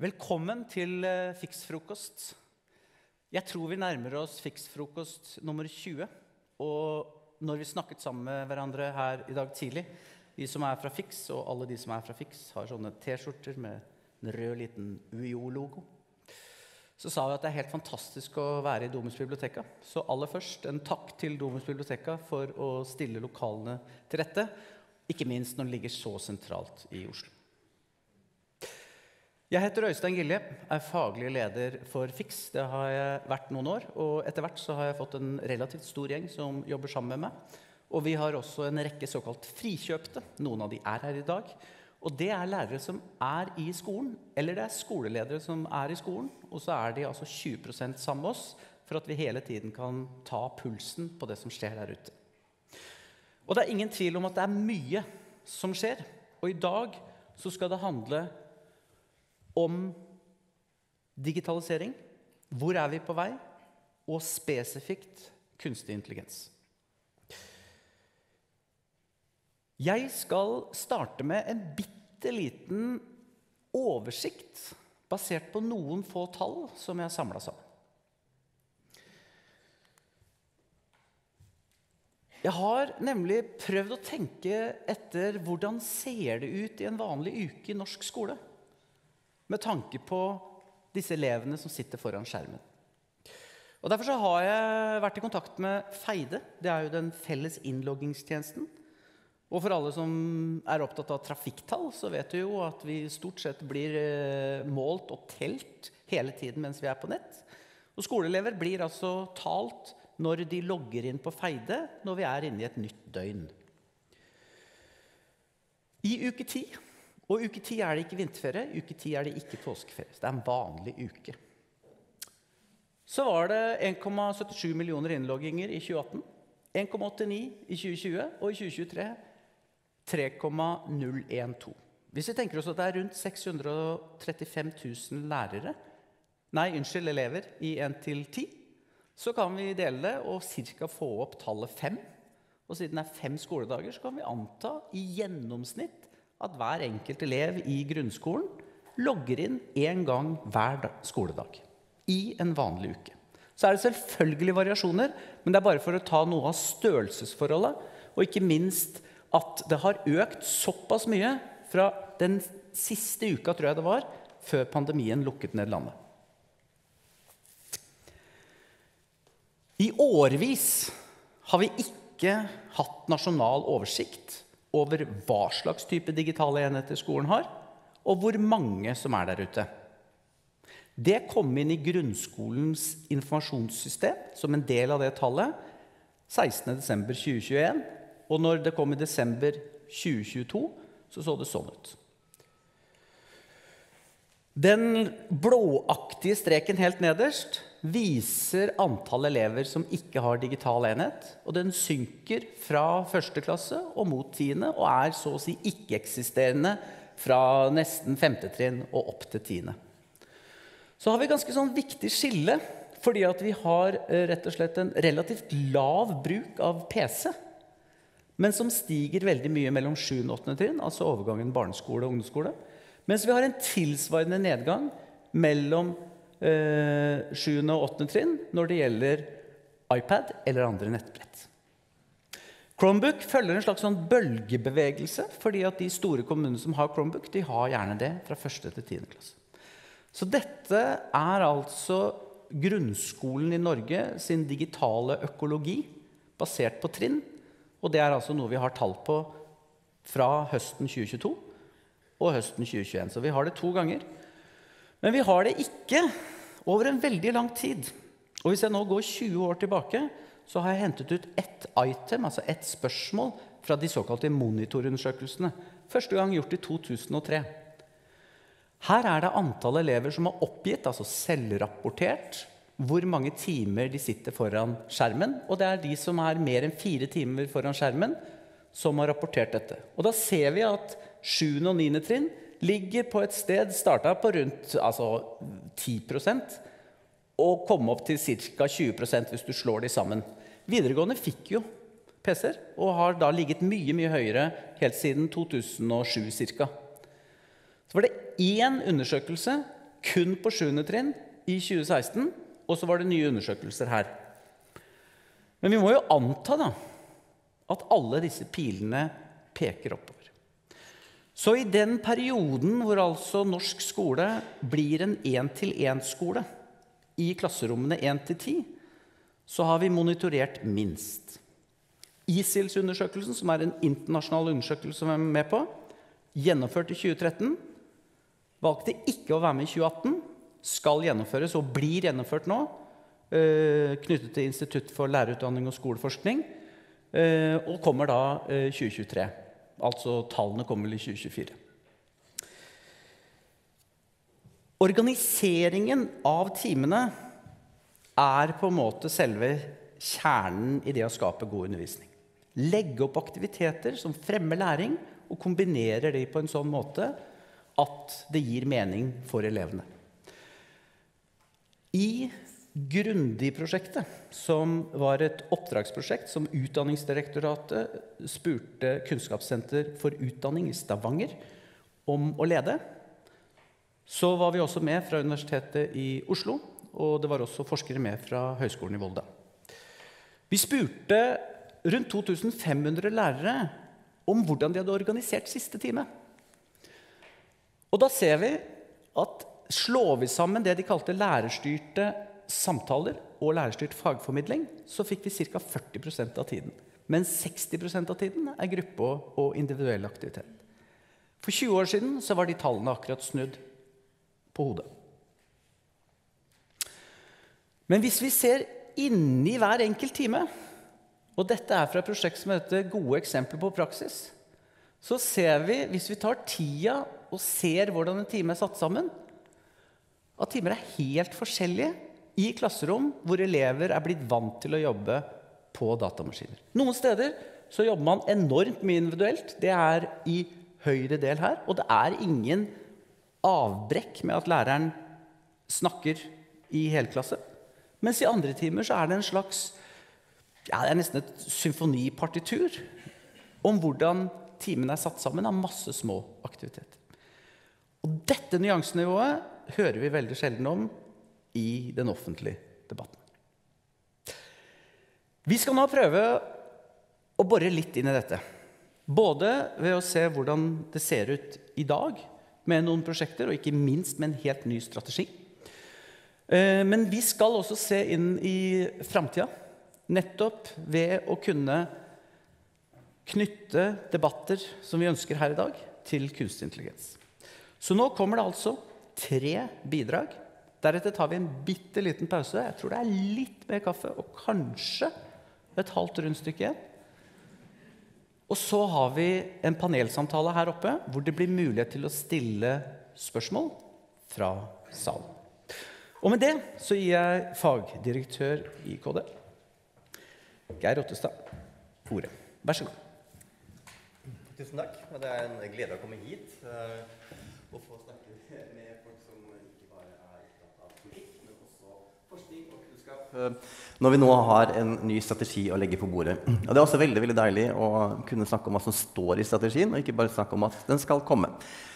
Velkommen til Fiksfrokost. Jeg tror vi nærmer oss Fiksfrokost nummer 20, og når vi snakket sammen med hverandre her i dag tidlig, vi som fra Fiks, og alle de som fra Fiks, har sånne t-skjorter med en rød liten UiO-logo, så sa vi at det helt fantastisk å være i Domus Biblioteka. Så aller først en takk til Domus Biblioteka for å stille lokalene til rette, ikke minst når det ligger så sentralt i Oslo. Jeg heter Øystein Gilje, faglig leder for Fiks. Det har jeg vært noen år, og etter hvert så har jeg fått en relativt stor gjeng som jobber sammen med meg. Og vi har også en rekke såkalt frikjøpte. Noen av de her i dag. Og det lærere som i skolen, eller det skoleledere som i skolen, og så de altså 20% sammen med oss, for at vi hele tiden kan ta pulsen på det som skjer der ute. Og det ingen tvil om at det mye som skjer, og i dag så skal det handle om digitalisering, hvor vi på vei, og spesifikt kunstig intelligens. Jeg skal starte med en bitteliten oversikt basert på noen få tall som jeg har samlet sammen. Jeg har nemlig prøvd å tenke etter hvordan ser det ut i en vanlig uke i norsk skole, med tanke på disse elevene som sitter foran skjermen. Og derfor så har jeg vært i kontakt med Feide. Det jo den felles innloggingstjenesten. Og for alle som opptatt av trafikktall, så vet du jo at vi stort sett blir målt og telt hele tiden mens vi på nett. Og skoleelever blir altså talt når de logger inn på Feide, når vi inne i et nytt døgn. I uke 10, og uke 10 det ikke vinterferie, uke 10 det ikke påskeferie. Så det en vanlig uke. Så var det 1,77 millioner innlogginger i 2018, 1,89 i 2020, og i 2023 3,012. Hvis vi tenker oss at det rundt 635 000 elever i 1-10, så kan vi dele det og cirka få opp tallet 5. Og siden det 5 skoledager, så kan vi anta i gjennomsnitt at hver enkelt elev i grunnskolen logger inn en gang hver skoledag i en vanlig uke. Så det selvfølgelig variasjoner, men det bare for å ta noe av størrelsesforholdet, og ikke minst at det har økt såpass mye fra den siste uka, tror jeg det var, før pandemien lukket ned landet. I årevis har vi ikke hatt nasjonal oversikt over hva slags type digitale enheter skolen har, og hvor mange som der ute. Det kom inn i grunnskolens informasjonssystem som en del av det tallet 16. desember 2021, og når det kom i desember 2022, så det sånn ut. Den blåaktige streken helt nederst viser antall elever som ikke har digital enhet, og den synker fra 1. klasse og mot 10. og så å si ikke-eksisterende fra nesten 5. trinn og opp til 10. Så har vi ganske sånn viktig skille, fordi at vi har rett og slett en relativt lav bruk av PC, men som stiger veldig mye mellom 7. og 8. trinn, altså overgangen barneskole og ungdomsskole, mens vi har en tilsvarende nedgang mellom 7. og 8. trinn når det gjelder iPad eller andre nettbrett. Chromebook følger en slags sånn bølgebevegelse, fordi at de store kommunene som har Chromebook, de har gjerne det fra 1. til 10. klasse. Så dette altså grunnskolen i Norge sin digitale økologi, basert på trinn, og det altså noe vi har tall på fra høsten 2022 og høsten 2021. Så vi har det 2 ganger. Men vi har det ikke over en veldig lang tid. Og hvis jeg nå går 20 år tilbake, så har jeg hentet ut ett item, altså ett spørsmål fra de såkalte monitorundersøkelsene. Første gang gjort i 2003. Her det antall elever som har oppgitt, altså selvrapportert, hvor mange timer de sitter foran skjermen, og det de som mer enn 4 timer foran skjermen, som har rapportert dette. Og da ser vi at 7. og 9. trinn ligger på et sted, startet på rundt 10%, og kom opp til ca. 20% hvis du slår de sammen. Videregående fikk jo PC-er, og har da ligget mye, mye høyere helt siden 2007 cirka. Så var det en undersøkelse kun på 7. trinn i 2016, og så var det nye undersøkelser her. Men vi må jo anta da, at alle disse pilene peker oppover. Så i den perioden hvor altså norsk skole blir en 1-til-1-skole i klasserommene 1-10, så har vi monitorert minst. ISILS-undersøkelsen, som en internasjonal undersøkelse som vi med på, gjennomført i 2013, valgte ikke å være med i 2018, skal gjennomføres og blir gjennomført nå, knyttet til Institutt for lærerutdanning og skoleforskning, og kommer da 2023. Altså tallene kommer i 2024. Organiseringen av timene på en måte selve kjernen i det å skape god undervisning. Legge opp aktiviteter som fremmer læring, og kombinerer de på en sånn måte at det gir mening for elevene. I Grundig-prosjektet, som var et oppdragsprosjekt som Utdanningsdirektoratet spurte Kunnskapssenter for utdanning i Stavanger om å lede, så var vi også med fra Universitetet i Oslo, og det var også forskere med fra Høgskolen i Volda. Vi spurte rundt 2500 lærere om hvordan de hadde organisert siste time. Og da ser vi at slår vi sammen det de kalte lærerstyrte samtaler og lærerstyrt fagformidling, så fikk vi ca. 40% av tiden. Men 60% av tiden gruppe- og individuell aktivitet. For 20 år siden så var de tallene akkurat snudd på hodet. Men hvis vi ser inni hver enkelt time, og dette fra et prosjekt som heter Gode eksempler på praksis, så ser vi, hvis vi tar tida og ser hvordan en time satt sammen, at timer helt forskjellige i klasserom hvor elever blitt vant til å jobbe på datamaskiner. Noen steder så jobber man enormt mye individuelt. Det i høyre del her, og det ingen avbrekk med at læreren snakker i helklasse. Mens i andre timer så det en slags, det nesten et symfonipartitur om hvordan timen satt sammen av masse små aktiviteter. Og dette nyansenivået hører vi veldig sjelden om i den offentlige debatten. Vi skal nå prøve å bore litt inn i dette. Både ved å se hvordan det ser ut i dag med noen prosjekter, og ikke minst med en helt ny strategi. Men vi skal også se inn i fremtiden, nettopp ved å kunne knytte debatter som vi ønsker her i dag, til kunstig intelligens. Så nå kommer det altså 3 bidrag. Deretter tar vi en bitteliten pause. Jeg tror det litt mer kaffe, og kanskje et halvt rundstykke igjen. Og så har vi en panelsamtale her oppe, hvor det blir mulighet til å stille spørsmål fra salen. Og med det så gir jeg fagdirektør i KD, Geir Ottestad, ordet. Vær så god. Tusen takk. Det en glede å komme hit og få snakke med folk som ikke bare opptatt av politikk, men også forskning og kunnskap. Når vi nå har en ny strategi å legge på bordet. Og det også veldig, veldig deilig å kunne snakke om hva som står i strategien, og ikke bare snakke om at den skal komme.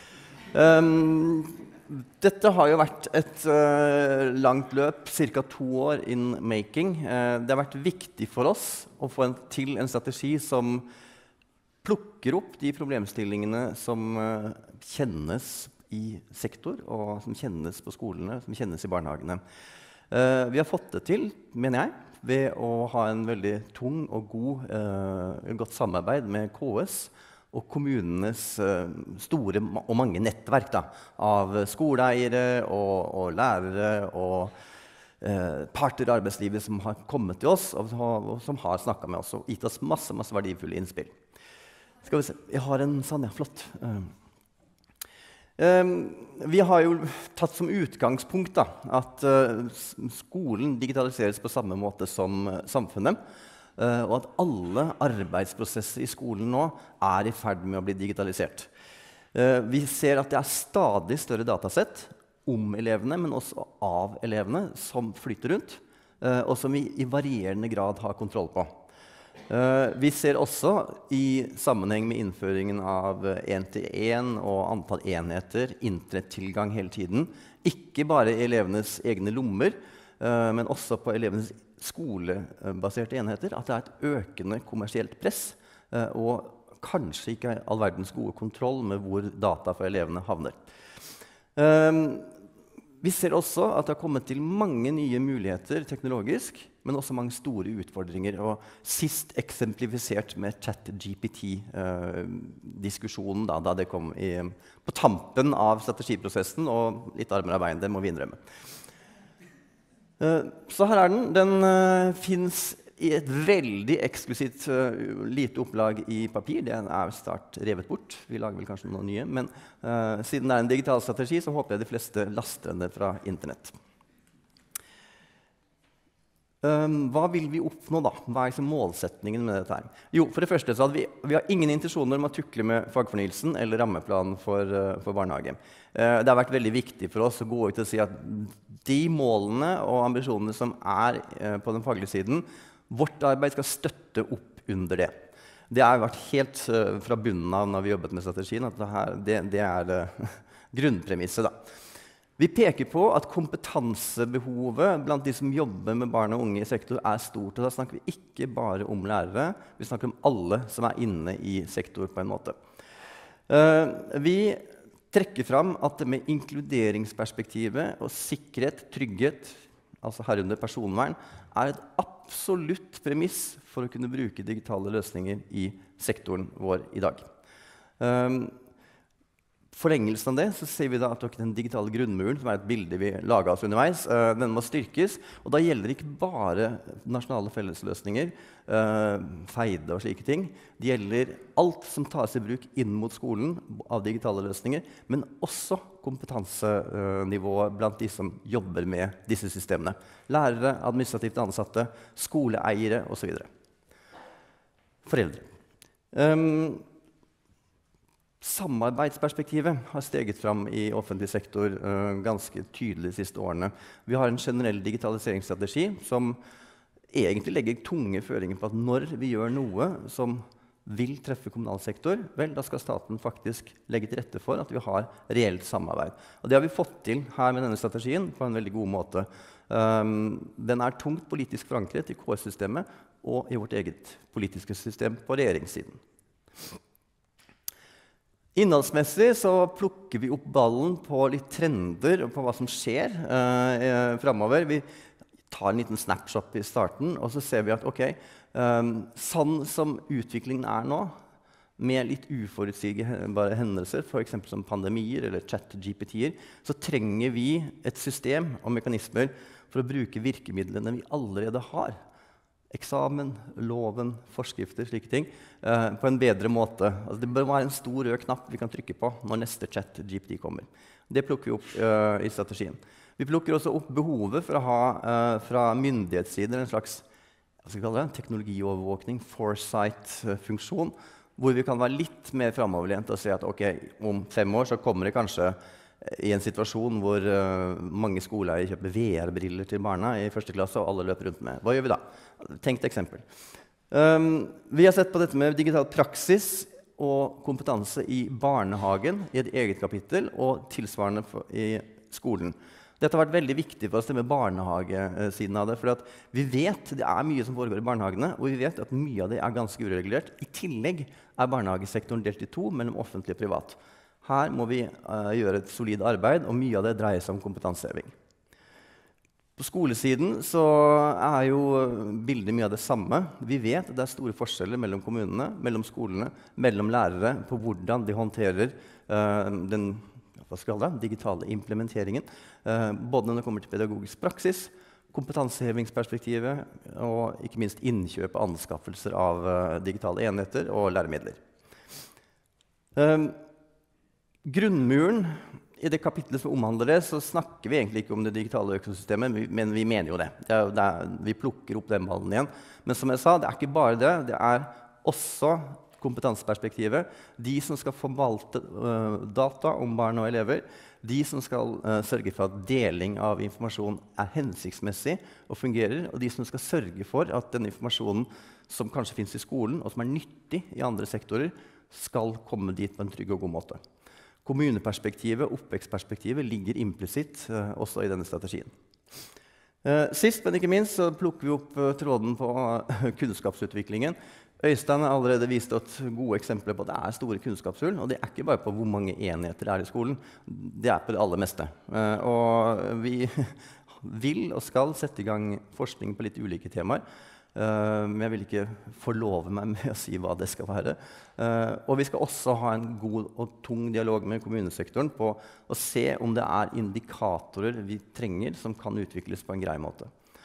Dette har jo vært et langt løp, ca. 2 år in making. Det har vært viktig for oss å få til en strategi som plukker opp de problemstillingene som kjennes i sektor, og som kjennes på skolene, som kjennes i barnehagene. Vi har fått det til, mener jeg, ved å ha en veldig tung og godt samarbeid med KS, og kommunenes store og mange nettverk av skoleeiere og lærere og parter i arbeidslivet som har kommet til oss og som har snakket med oss og gitt oss masse verdifulle innspill. Skal vi se, jeg har en sånn, flott. Vi har jo tatt som utgangspunkt at skolen digitaliseres på samme måte som samfunnet, og at alle arbeidsprosesser i skolen nå i ferd med å bli digitalisert. Vi ser at det stadig større datasett om elevene, men også av elevene, som flytter rundt, og som vi i varierende grad har kontroll på. Vi ser også i sammenheng med innføringen av 1-til-1 og antall enheter, internettilgang hele tiden, Ikke bare i elevenes egne lommer, men også på elevenes skolebaserte enheter, at det er et økende kommersielt press, og kanskje ikke all verdens gode kontroll med hvor data for elevene havner. Vi ser også at det har kommet til mange nye muligheter teknologisk, men også mange store utfordringer, og sist eksemplifisert med ChatGPT-diskusjonen da det kom på tampen av strategiprosessen, og litt armer av bein, det må vi innrømme. Så her er den. Den finnes i et veldig eksklusivt lite opplag i papir. Den er snart revet bort. Vi lager vel kanskje noen nye, men siden det er en digital strategi, så håper jeg de fleste laster den fra internett. Hva vil vi oppnå da? Hva er målsetningen med dette her? Jo, for det første så vi har ingen intensjoner om å tukle med fagfornyelsen eller rammeplanen for barnehage. Det har vært veldig viktig for oss å gå ut og si at de målene og ambisjonene som er på den faglige siden, vårt arbeid skal støtte opp under det. Det har vært helt fra bunnen av når vi jobbet med strategien, at det er grunnpremisset da. Vi peker på at kompetansebehovet blant de som jobber med barn og unge i sektor er stort. Og da snakker vi ikke bare om lærere, vi snakker om alle som er inne i sektor på en måte. Vi trekker fram at det med inkluderingsperspektivet og sikkerhet, trygghet, altså herunder personvern, er et absolutt premiss for å kunne bruke digitale løsninger i sektoren vår i dag. Forlengelsen av det, så ser vi da at den digitale grunnmuren, som er et bilde vi laget oss underveis, den må styrkes, og da gjelder det ikke bare nasjonale fellesløsninger, feide og slike ting. Det gjelder alt som tas i bruk inn mot skolen av digitale løsninger, men også kompetansenivået blant de som jobber med disse systemene. Lærere, administrativt ansatte, skoleeiere og så videre. Foreldre. Samarbeidsperspektivet har steget fram i offentlig sektor ganske tydelig de siste årene. Vi har en generell digitaliseringsstrategi som egentlig legger tunge føringer på at når vi gjør noe som vil treffe kommunal sektor, vel, da skal staten faktisk legge til rette for at vi har reelt samarbeid. Og det har vi fått til her med denne strategien på en veldig god måte. Den er tungt politisk forankret i KS-systemet og i vårt eget politiske system på regjeringssiden. Innholdsmessig så plukker vi opp ballen på litt trender og på hva som skjer fremover. Vi tar en liten snapshot i starten, og så ser vi at ok, sånn som utviklingen er nå, med litt uforutsigbare hendelser, for eksempel som pandemier eller chat-GPT-er, så trenger vi et system og mekanismer for å bruke virkemidlene vi allerede har. Eksamen, loven, forskrifter, slike ting, på en bedre måte. Altså, det bør være en stor rød knapp vi kan trykke på når neste chat-GPT kommer. Det plukker vi opp i strategien. Vi plukker også opp behovet for å ha fra myndighetssider en slags teknologiovervåkning, foresight-funksjon, hvor vi kan være litt mer fremoverlent og se at ok, om 5 år så kommer det kanskje i en situasjon hvor mange skoleeiere kjøper VR-briller til barna i 1. klasse, og alle løper rundt med. Hva gjør vi da? Tenk et eksempel. Vi har sett på dette med digital praksis og kompetanse i barnehagen i et eget kapittel, og tilsvarende i skolen. Dette har vært veldig viktig for oss med barnehagesiden av det, for vi vet det er mye som foregår i barnehagene, og vi vet at mye av det er ganske uregulert. I tillegg er barnehagesektoren delt i 2 mellom offentlig og privat. Her må vi gjøre et solid arbeid, og mye av det dreier seg om kompetanseheving. På skolesiden så er jo bildet mye av det samme. Vi vet at det er store forskjeller mellom kommunene, mellom skolene, mellom lærere på hvordan de håndterer den digitale implementeringen, både når det kommer til pedagogisk praksis, kompetansehevingsperspektivet og ikke minst innkjøp og anskaffelser av digitale enheter og læremidler. Grunnmuren i det kapitlet som omhandler det, så snakker vi egentlig ikke om det digitale økosystemet, men vi mener jo det. Vi plukker opp den ballen igjen. Men som jeg sa, det er ikke bare det. Det er også kompetanseperspektivet. De som skal forvalte data om barn og elever, de som skal sørge for at deling av informasjon er hensiktsmessig og fungerer, og de som skal sørge for at den informasjonen som kanskje finnes i skolen, og som er nyttig i andre sektorer, skal komme dit på en trygg og god måte. kommuneperspektivet, oppvekstperspektivet, ligger implisitt også i denne strategien. Sist, men ikke minst, så plukker vi opp tråden på kunnskapsutviklingen. Øystein har allerede vist oss gode eksempler på at det store kunnskapshull, og det ikke bare på hvor mange enheter det i skolen, det på det aller meste. Og vi vil og skal sette i gang forskning på litt ulike temaer. Men jeg vil ikke forlove meg med å si hva det skal være. Og vi skal også ha en god og tung dialog med kommunesektoren på å se om det indikatorer vi trenger som kan utvikles på en grei måte.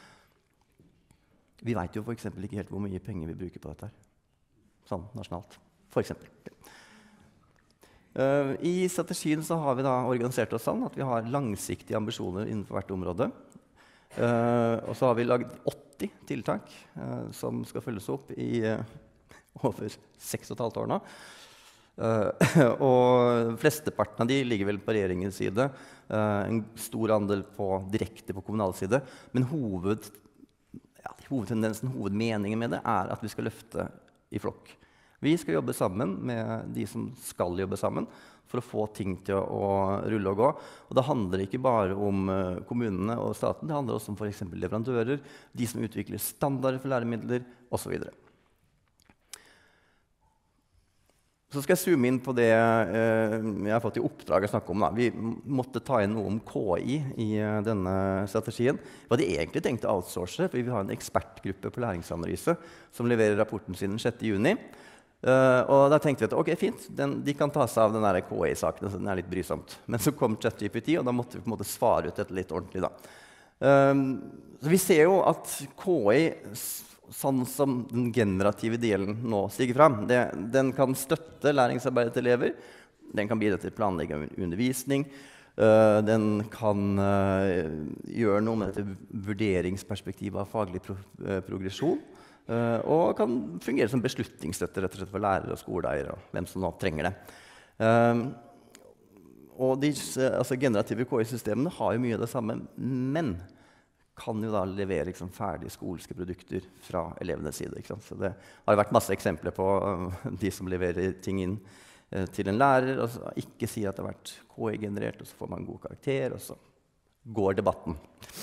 Vi vet jo for eksempel ikke helt hvor mye penger vi bruker på dette her. Sånn nasjonalt, for eksempel. I strategien så har vi da organisert oss sånn at vi har langsiktige ambisjoner innenfor hvert område. Og så har vi laget 80 tiltak som skal følges opp i over 6,5 år nå. Og flesteparten av de ligger vel på regjeringens side, en stor andel direkte på kommunal side, men hovedtendensen, hovedmeningen med det at vi skal løfte i flokk. Vi skal jobbe sammen med de som skal jobbe sammen for å få ting til å rulle og gå. Og det handler ikke bare om kommunene og staten, det handler også om for eksempel leverandører, de som utvikler standarder for læremidler, og så videre. Så skal jeg zoome inn på det jeg har fått i oppdrag å snakke om. Vi måtte ta inn noe om KI i denne strategien. Vi hadde egentlig tenkt å outsource, for vi har en ekspertgruppe på læringsanalyse som leverer rapporten sin 6. juni. Og da tenkte vi at ok, fint, de kan ta seg av den KI-saken, så den litt brysomt. Men så kom ChatGPT, og da måtte vi på en måte svare ut dette litt ordentlig. Så vi ser jo at KI, sånn som den generative delen nå stiger frem, den kan støtte læringsarbeidet til elever, den kan bidra til planlegging av undervisning, den kan gjøre noe med dette vurderingsperspektivet av faglig progresjon, og kan fungere som beslutningsstøtte rett og slett for lærere og skoleeiere og hvem som nå trenger det. Og de generative KI-systemene har jo mye av det samme, men kan jo da levere ferdige skolske produkter fra elevenes side. Så det har jo vært masse eksempler på de som leverer ting inn til en lærer, og ikke sier at det har vært KI-generert, og så får man en god karakter, og så går debatten.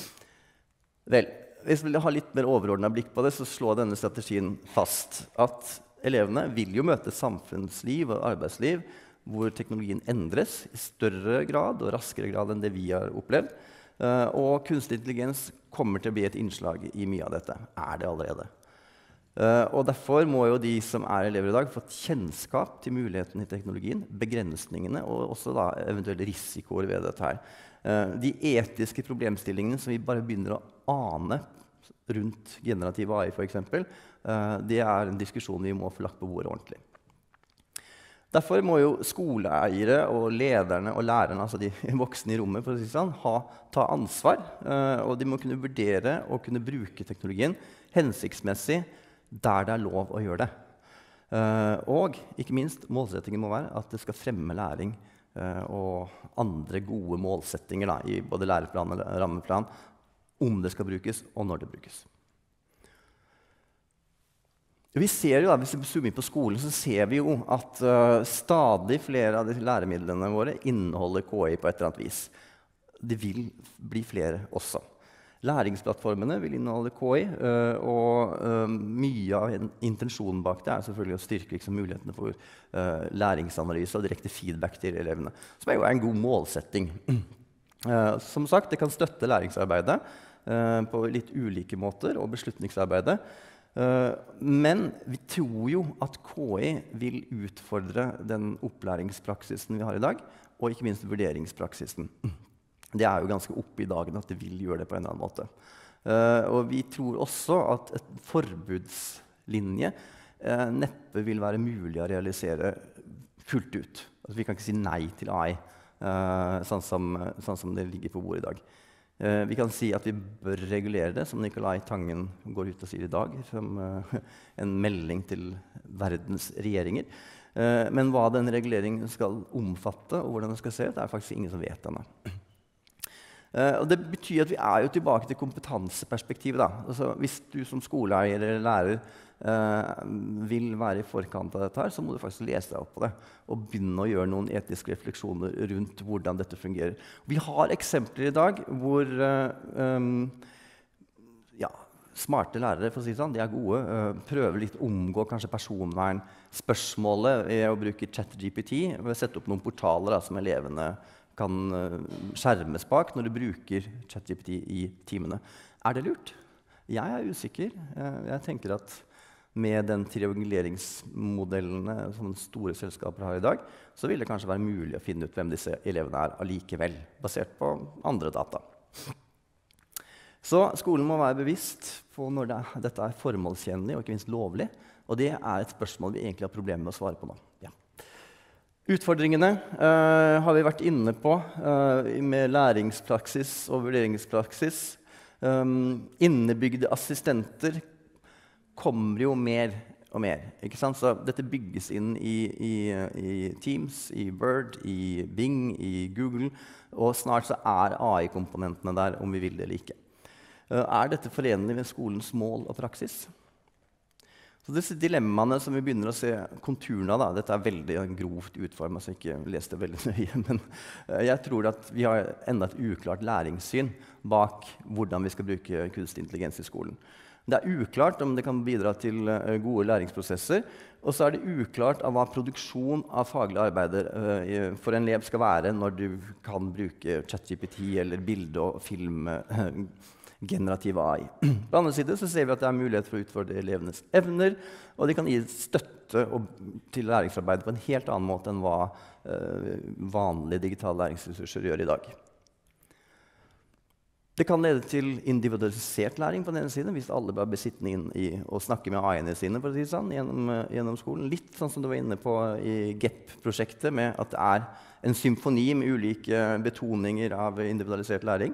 Vel, hvis vi vil ha litt mer overordnet blikk på det, så slår denne strategien fast at elevene vil jo møte samfunnsliv og arbeidsliv hvor teknologien endres i større grad og raskere grad enn det vi har opplevd. Og kunstig intelligens kommer til å bli et innslag i mye av dette. Det allerede. Og derfor må jo de som elever i dag få kjennskap til mulighetene i teknologien, begrensningene og også da eventuelle risikoer ved dette her. De etiske problemstillingene som vi bare begynner å ane rundt generativ AI for eksempel, det en diskusjon vi må få lagt på bordet ordentlig. Derfor må jo skoleeiere og lederne og lærerne, altså de voksne i rommet, for å si sånn, ta ansvar, og de må kunne vurdere og kunne bruke teknologien hensiktsmessig der det lov å gjøre det. Og ikke minst, målsettingen må være at det skal fremme læring og andre gode målsettinger da, i både læreplan og rammeplan, om det skal brukes og når det brukes. Vi ser jo da, hvis vi zoomer inn på skolen, så ser vi jo at stadig flere av de læremidlene våre inneholder KI på et eller annet vis. Det vil bli flere også. Læringsplattformene vil inneholde KI, og mye av intensjonen bak det selvfølgelig å styrke mulighetene for læringsanalyse og direkte feedback til elevene, som jo en god målsetting. Som sagt, det kan støtte læringsarbeidet på litt ulike måter og beslutningsarbeidet. Men vi tror jo at KI vil utfordre den opplæringspraksisen vi har i dag, og ikke minst vurderingspraksisen. Det jo ganske oppe i dagen at det vil gjøre det på en eller annen måte. Og vi tror også at et forbudslinje neppe vil være mulig å realisere fullt ut. Altså, vi kan ikke si nei til AI, sånn som det ligger på bordet i dag. Vi kan si at vi bør regulere det, som Nicolai Tangen går ut og sier i dag, som en melding til verdens regjeringer. Men hva den reguleringen skal omfatte, og hvordan den skal se ut, faktisk ingen som vet ennå. Og det betyr at vi jo tilbake til kompetanseperspektivet. Altså, hvis du som skoleeier eller lærer vil være i forkant av dette, så må du faktisk lese deg opp på det og begynne å gjøre noen etiske refleksjoner rundt hvordan dette fungerer. Vi har eksempler i dag hvor smarte lærere, for å si sånn, de gode, prøver litt å omgå kanskje personvern. Spørsmålet å bruke ChatGPT, sette opp noen portaler som elevene kan skjermes bak når du bruker ChatGPT i timene. Det lurt? Jeg usikker. Jeg tenker at med den trianguleringsmodellene som store selskaper har i dag, så vil det kanskje være mulig å finne ut hvem disse elevene allikevel, basert på andre data. Så skolen må være bevisst på når dette formålstjenlig og ikke minst lovlig, og det et spørsmål vi egentlig har problemer med å svare på nå. Ja. Utfordringene har vi vært inne på med læringspraksis og vurderingspraksis. Innebygde assistenter kommer jo mer og mer. Ikke sant? Så dette bygges inn i Teams, i Word, i Bing, i Google, og snart så AI-komponentene der, om vi vil det eller ikke. Dette forenlig med skolens mål og praksis? Så disse dilemmaene som vi begynner å se konturene av, dette veldig grovt utformet, så jeg ikke leste det veldig nøye, men jeg tror at vi har enda et uklart læringssyn bak hvordan vi skal bruke kunstig intelligens i skolen. Det uklart om det kan bidra til gode læringsprosesser, og så det uklart av hva produksjon av faglige arbeider for en elev skal være når du kan bruke ChatGPT eller bilde- og film generativ AI. På andre side så ser vi at det mulighet for å utfordre elevenes evner, og de kan gi støtte til læringsarbeid på en helt annen måte enn hva vanlige digitale læringsressurser gjør i dag. Det kan lede til individualisert læring på den ene siden, hvis alle bare blir sittende inn og snakke med AI-ene sine for å si sånn, gjennom skolen. Litt sånn som du var inne på i GEP-prosjektet, med at det en symfoni med ulike betoninger av individualisert læring.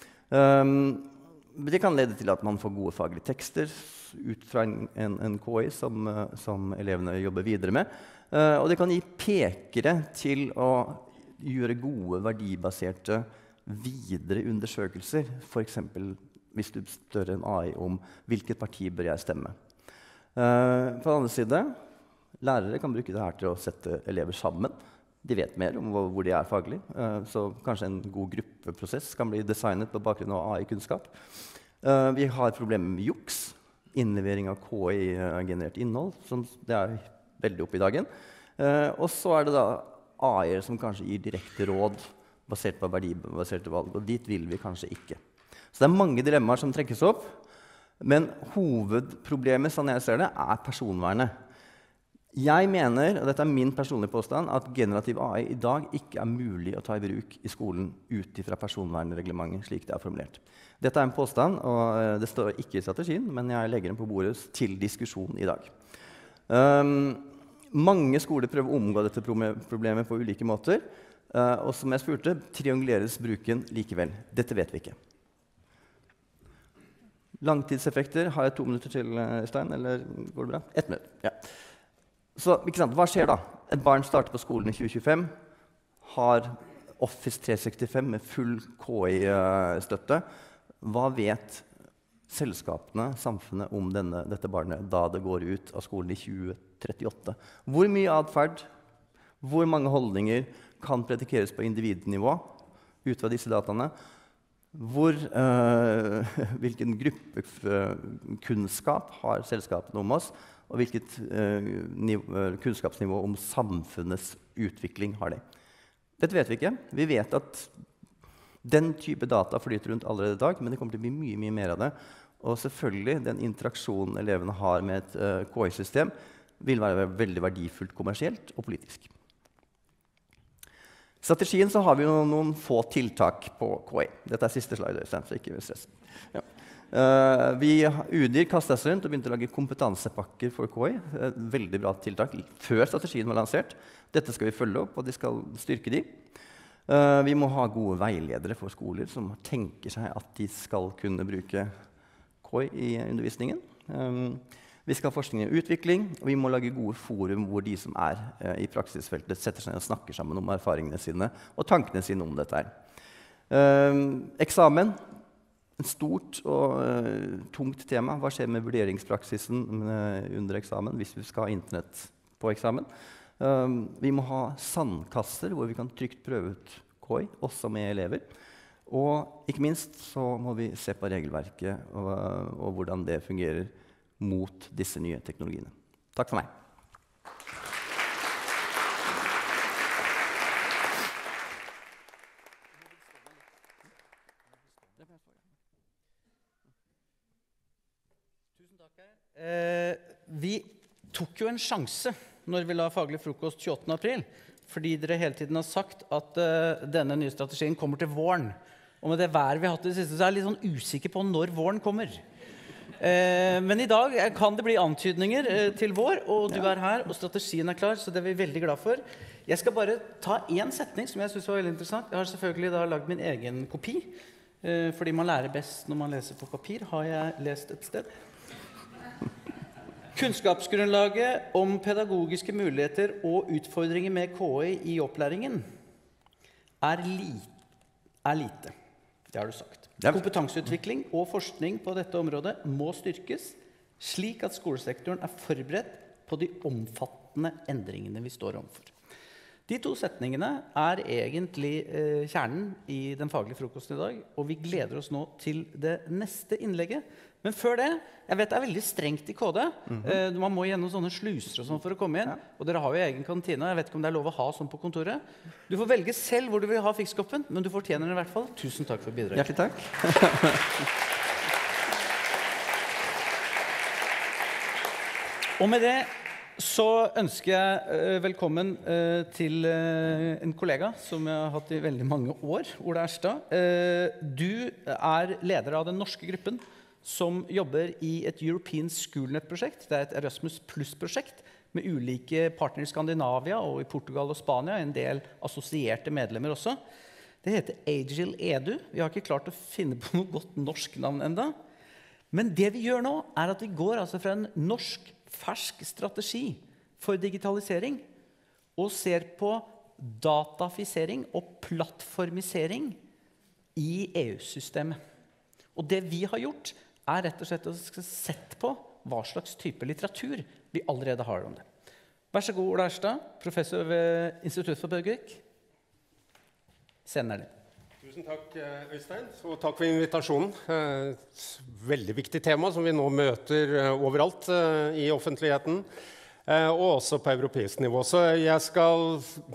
Det kan lede til at man får gode faglige tekster ut fra en KI som elevene jobber videre med. Og det kan gi pekere til å gjøre gode, verdibaserte videre undersøkelser, for eksempel hvis du spør en AI om hvilket parti bør jeg stemme. På den andre side, lærere kan bruke dette til å sette elever sammen. De vet mer om hvor de faglig, så kanskje en god gruppeprosess kan bli designet på bakgrunn av AI-kunnskap. Vi har problemer med juks, innlevering av KI-generert innhold, som det veldig oppe i dagen. Og så det da AI-er som kanskje gir direkte råd basert på verdibaserte valg, og dit vil vi kanskje ikke. Så det mange dilemmaer som trekkes opp, men hovedproblemet, sånn jeg ser det, personvernet. Jeg mener, og dette min personlige påstand, at generativ AI i dag ikke mulig å ta i bruk i skolen ut fra personvernreglementet, slik det formulert. Dette en påstand, og det står ikke i strategien, men jeg legger den på bordet til diskusjon i dag. Mange skoler prøver å omgå dette problemet på ulike måter, og som jeg spurte, trianguleres bruken likevel. Dette vet vi ikke. Langtidseffekter. Har jeg 2 minutter til, Stein, eller går det bra? 1 minutt, ja. Så, ikke sant? Hva skjer da? Et barn starter på skolen i 2025, har Office 365 med full KI-støtte. Hva vet selskapene, samfunnet, om dette barnet da det går ut av skolen i 2038? Hvor mye adferd, hvor mange holdninger kan predikeres på individnivå ut fra disse dataene? Hvilken gruppekunnskap har selskapene om oss, og hvilket kunnskapsnivå om samfunnets utvikling har de? Dette vet vi ikke. Vi vet at den type data flyter rundt allerede i dag, men det kommer til å bli mye, mye mer av det. Og selvfølgelig, den interaksjonen elevene har med et KI-system vil være veldig verdifullt kommersielt og politisk. Strategien så har vi noen få tiltak på KI. Dette siste slide, så ikke stress. Ja. UDIR kastet seg rundt og begynte å lage kompetansepakker for KI. Et veldig bra tiltak før strategien var lansert. Dette skal vi følge opp, og de skal styrke de. Vi må ha gode veiledere for skoler som tenker seg at de skal kunne bruke KI i undervisningen. Vi skal ha forskning og utvikling, og vi må lage gode forum hvor de som i praksisfeltet setter seg og snakker sammen om erfaringene sine og tankene sine om dette. Eksamen. Et stort og tungt tema. Hva skjer med vurderingspraksisen under eksamen hvis vi skal ha internett på eksamen? Vi må ha sandkasser hvor vi kan trygt prøve ut KI, også med elever. Og ikke minst så må vi se på regelverket og hvordan det fungerer mot disse nye teknologiene. Takk for meg. Vi tok jo en sjanse når vi la faglig frokost 28. april, fordi dere hele tiden har sagt at denne nye strategien kommer til våren. Og med det været vi har hatt i det siste, så er jeg litt sånn usikker på når våren kommer. Men i dag kan det bli antydninger til vår, og du er her, og strategien er klar, så det er vi veldig glad for. Jeg skal bare ta en setning som jeg synes var veldig interessant. Jeg har selvfølgelig da laget min egen kopi, fordi man lærer best når man leser på papir, har jeg lest et sted. Kunnskapsgrunnlaget om pedagogiske muligheter og utfordringer med KI i opplæringen er lite. Det har du sagt. Kompetanseutvikling og forskning på dette området må styrkes, slik at skolesektoren er forberedt på de omfattende endringene vi står overfor. De to setningene er egentlig kjernen i den faglige frokosten i dag, og vi gleder oss nå til det neste innlegget. Men før det, jeg vet det er veldig strengt i KD. Man må gjennom sånne sluser og sånn for å komme inn. Og dere har jo egen kantine, jeg vet ikke om det er lov å ha sånn på kontoret. Du får velge selv hvor du vil ha fikskoppen, men du fortjener den i hvert fall. Tusen takk for bidraget. Hjertelig takk. Og med det så ønsker jeg velkommen til en kollega som jeg har hatt i veldig mange år, Ola Erstad. Du er leder av den norske gruppen som jobber i et European SchoolNet-prosjekt. Det er et Erasmus Plus-prosjekt med ulike partnere i Skandinavia og i Portugal og Spania, en del assosierte medlemmer også. Det heter Agile Edu. Vi har ikke klart å finne på noe godt norsk navn enda. Men det vi gjør nå er at vi går altså fra en norsk fersk strategi for digitalisering og ser på datafisering og plattformisering i EU-systemet. Og det vi har gjort er rett og slett å sette på hva slags type litteratur vi allerede har om det. Vær så god, Ola Erstad, professor ved Institutt for Pedagogikk. Scenen er din. Tusen takk, Øystein, og takk for invitasjonen. Et veldig viktig tema som vi nå møter overalt i offentligheten, og også på europeisk nivå. Så jeg skal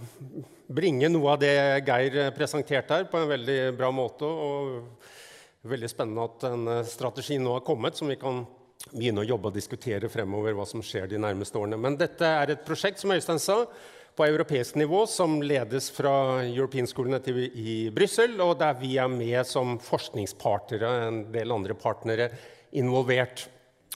bringe noe av det Geir presenterte her på en veldig bra måte, og veldig spennende at en strategi nå har kommet, som vi kan begynne å jobbe og diskutere fremover hva som skjer de nærmeste årene. Men dette er et prosjekt, som Øystein sa, på europeisk nivå, som ledes fra European SchoolNet i Brussel, og der vi er med som forskningspartnere, en del andre partnere involvert.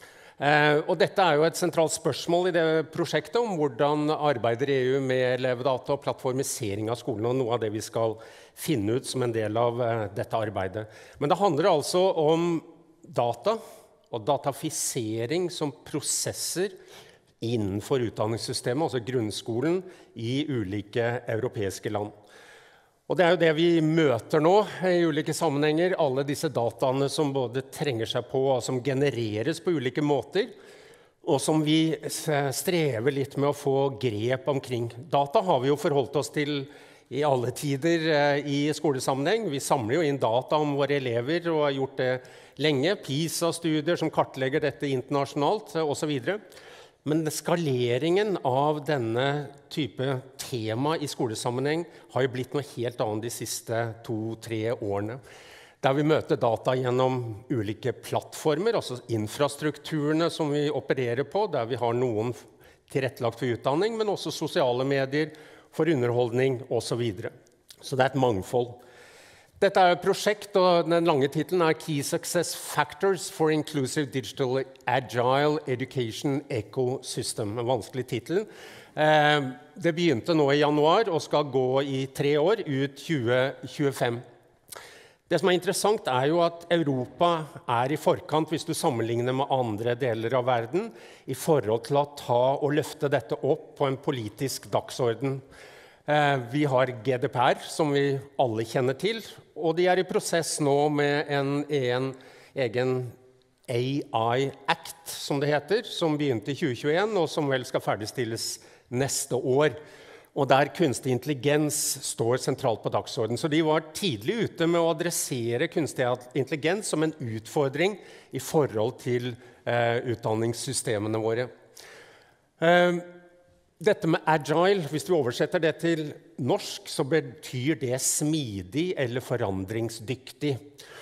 Og dette er jo et sentralt spørsmål i det prosjektet om hvordan arbeider EU med elevdata og plattformisering av skolen, og noe av det vi skal finne ut som en del av dette arbeidet. Men det handler altså om data og datafisering som prosesser innenfor utdanningssystemet, altså grunnskolen, i ulike europeiske land. Og det er jo det vi møter nå i ulike sammenhenger, alle disse dataene som både trenger seg på, og som genereres på ulike måter, og som vi strever litt med å få grep omkring. Data har vi jo forholdt oss til i alle tider i skolesammenheng. Vi samler jo inn data om våre elever, og har gjort det lenge. PISA-studier som kartlegger dette internasjonalt, og så videre. Men skaleringen av denne type tema i skolesammenheng har jo blitt noe helt annet de siste 2-3 årene. Der vi møter data gjennom ulike plattformer, altså infrastrukturene som vi opererer på, der vi har noen tilrettelagt for utdanning, men også sosiale medier, for underholdning og så videre. Så det er et mangfold. Dette er et prosjekt, og den lange titelen er Key Success Factors for Inclusive Digital Agile Education Ecosystem. En vanskelig titel. Det begynte nå i januar og skal gå i 3 år, ut 2025. Det som er interessant er jo at Europa er i forkant, hvis du sammenligner med andre deler av verden, i forhold til å ta og løfte dette opp på en politisk dagsorden. Vi har GDPR, som vi alle kjenner til, og de i prosess nå med en egen AI Act, som det heter, som begynte i 2021, og som vel skal ferdigstilles neste år. Og der kunstig intelligens står sentralt på dagsordenen. Så de var tidlig ute med å adressere kunstig intelligens som en utfordring i forhold til utdanningssystemene våre. Dette med agile, hvis vi oversetter det til norsk, så betyr det smidig eller forandringsdyktig.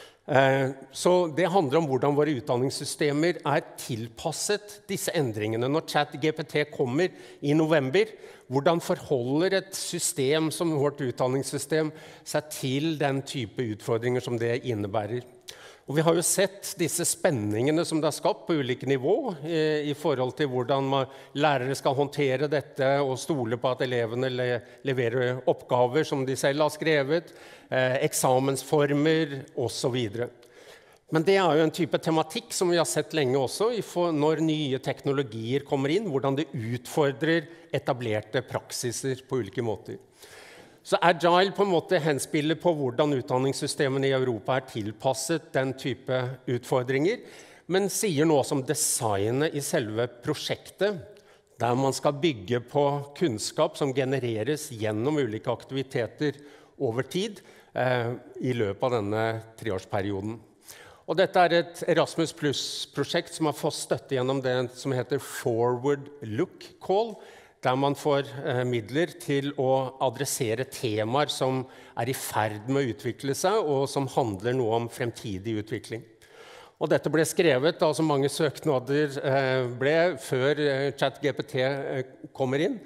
Så det handler om hvordan våre utdanningssystemer tilpasset disse endringene. Når ChatGPT kommer i november, hvordan forholder et system som vårt utdanningssystem seg til den type utfordringer som det innebærer? Og vi har jo sett disse spenningene som det har skapt på ulike nivå i forhold til hvordan lærere skal håndtere dette og stole på at elevene leverer oppgaver som de selv har skrevet, eksamensformer og så videre. Men det jo en type tematikk som vi har sett lenge også, når nye teknologier kommer inn, hvordan det utfordrer etablerte praksiser på ulike måter. Så Agile på en måte henspiller på hvordan utdanningssystemene i Europa tilpasset den type utfordringer, men sier noe om designet i selve prosjektet, der man skal bygge på kunnskap som genereres gjennom ulike aktiviteter over tid i løpet av denne 3-årsperioden. Og dette et Erasmus Plus-prosjekt som har fått støtte gjennom det som heter Forward Look Call, der man får midler til å adressere temaer som i ferd med å utvikle seg, og som handler noe om fremtidig utvikling. Og dette ble skrevet, altså mange søknader ble før ChatGPT kommer inn,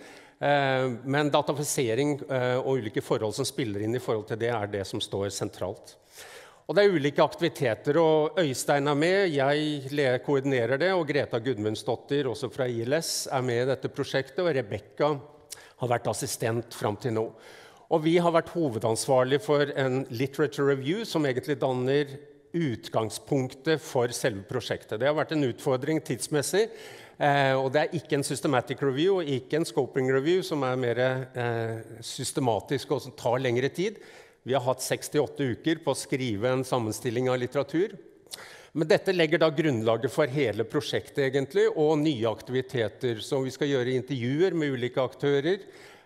men datafisering og ulike forhold som spiller inn i forhold til det det som står sentralt. Og det ulike aktiviteter, og Øystein med, jeg koordinerer det, og Greta Gudmundsdottir, også fra ILS, med i dette prosjektet, og Rebecca har vært assistent frem til nå. Og vi har vært hovedansvarlige for en literature review, som egentlig danner utgangspunktet for selve prosjektet. Det har vært en utfordring tidsmessig, og det ikke en systematic review, og ikke en scoping review, som mer systematisk og som tar lengre tid. Vi har hatt 68 uker på å skrive en sammenstilling av litteratur. Men dette legger da grunnlaget for hele prosjektet egentlig, og nye aktiviteter. Så vi skal gjøre intervjuer med ulike aktører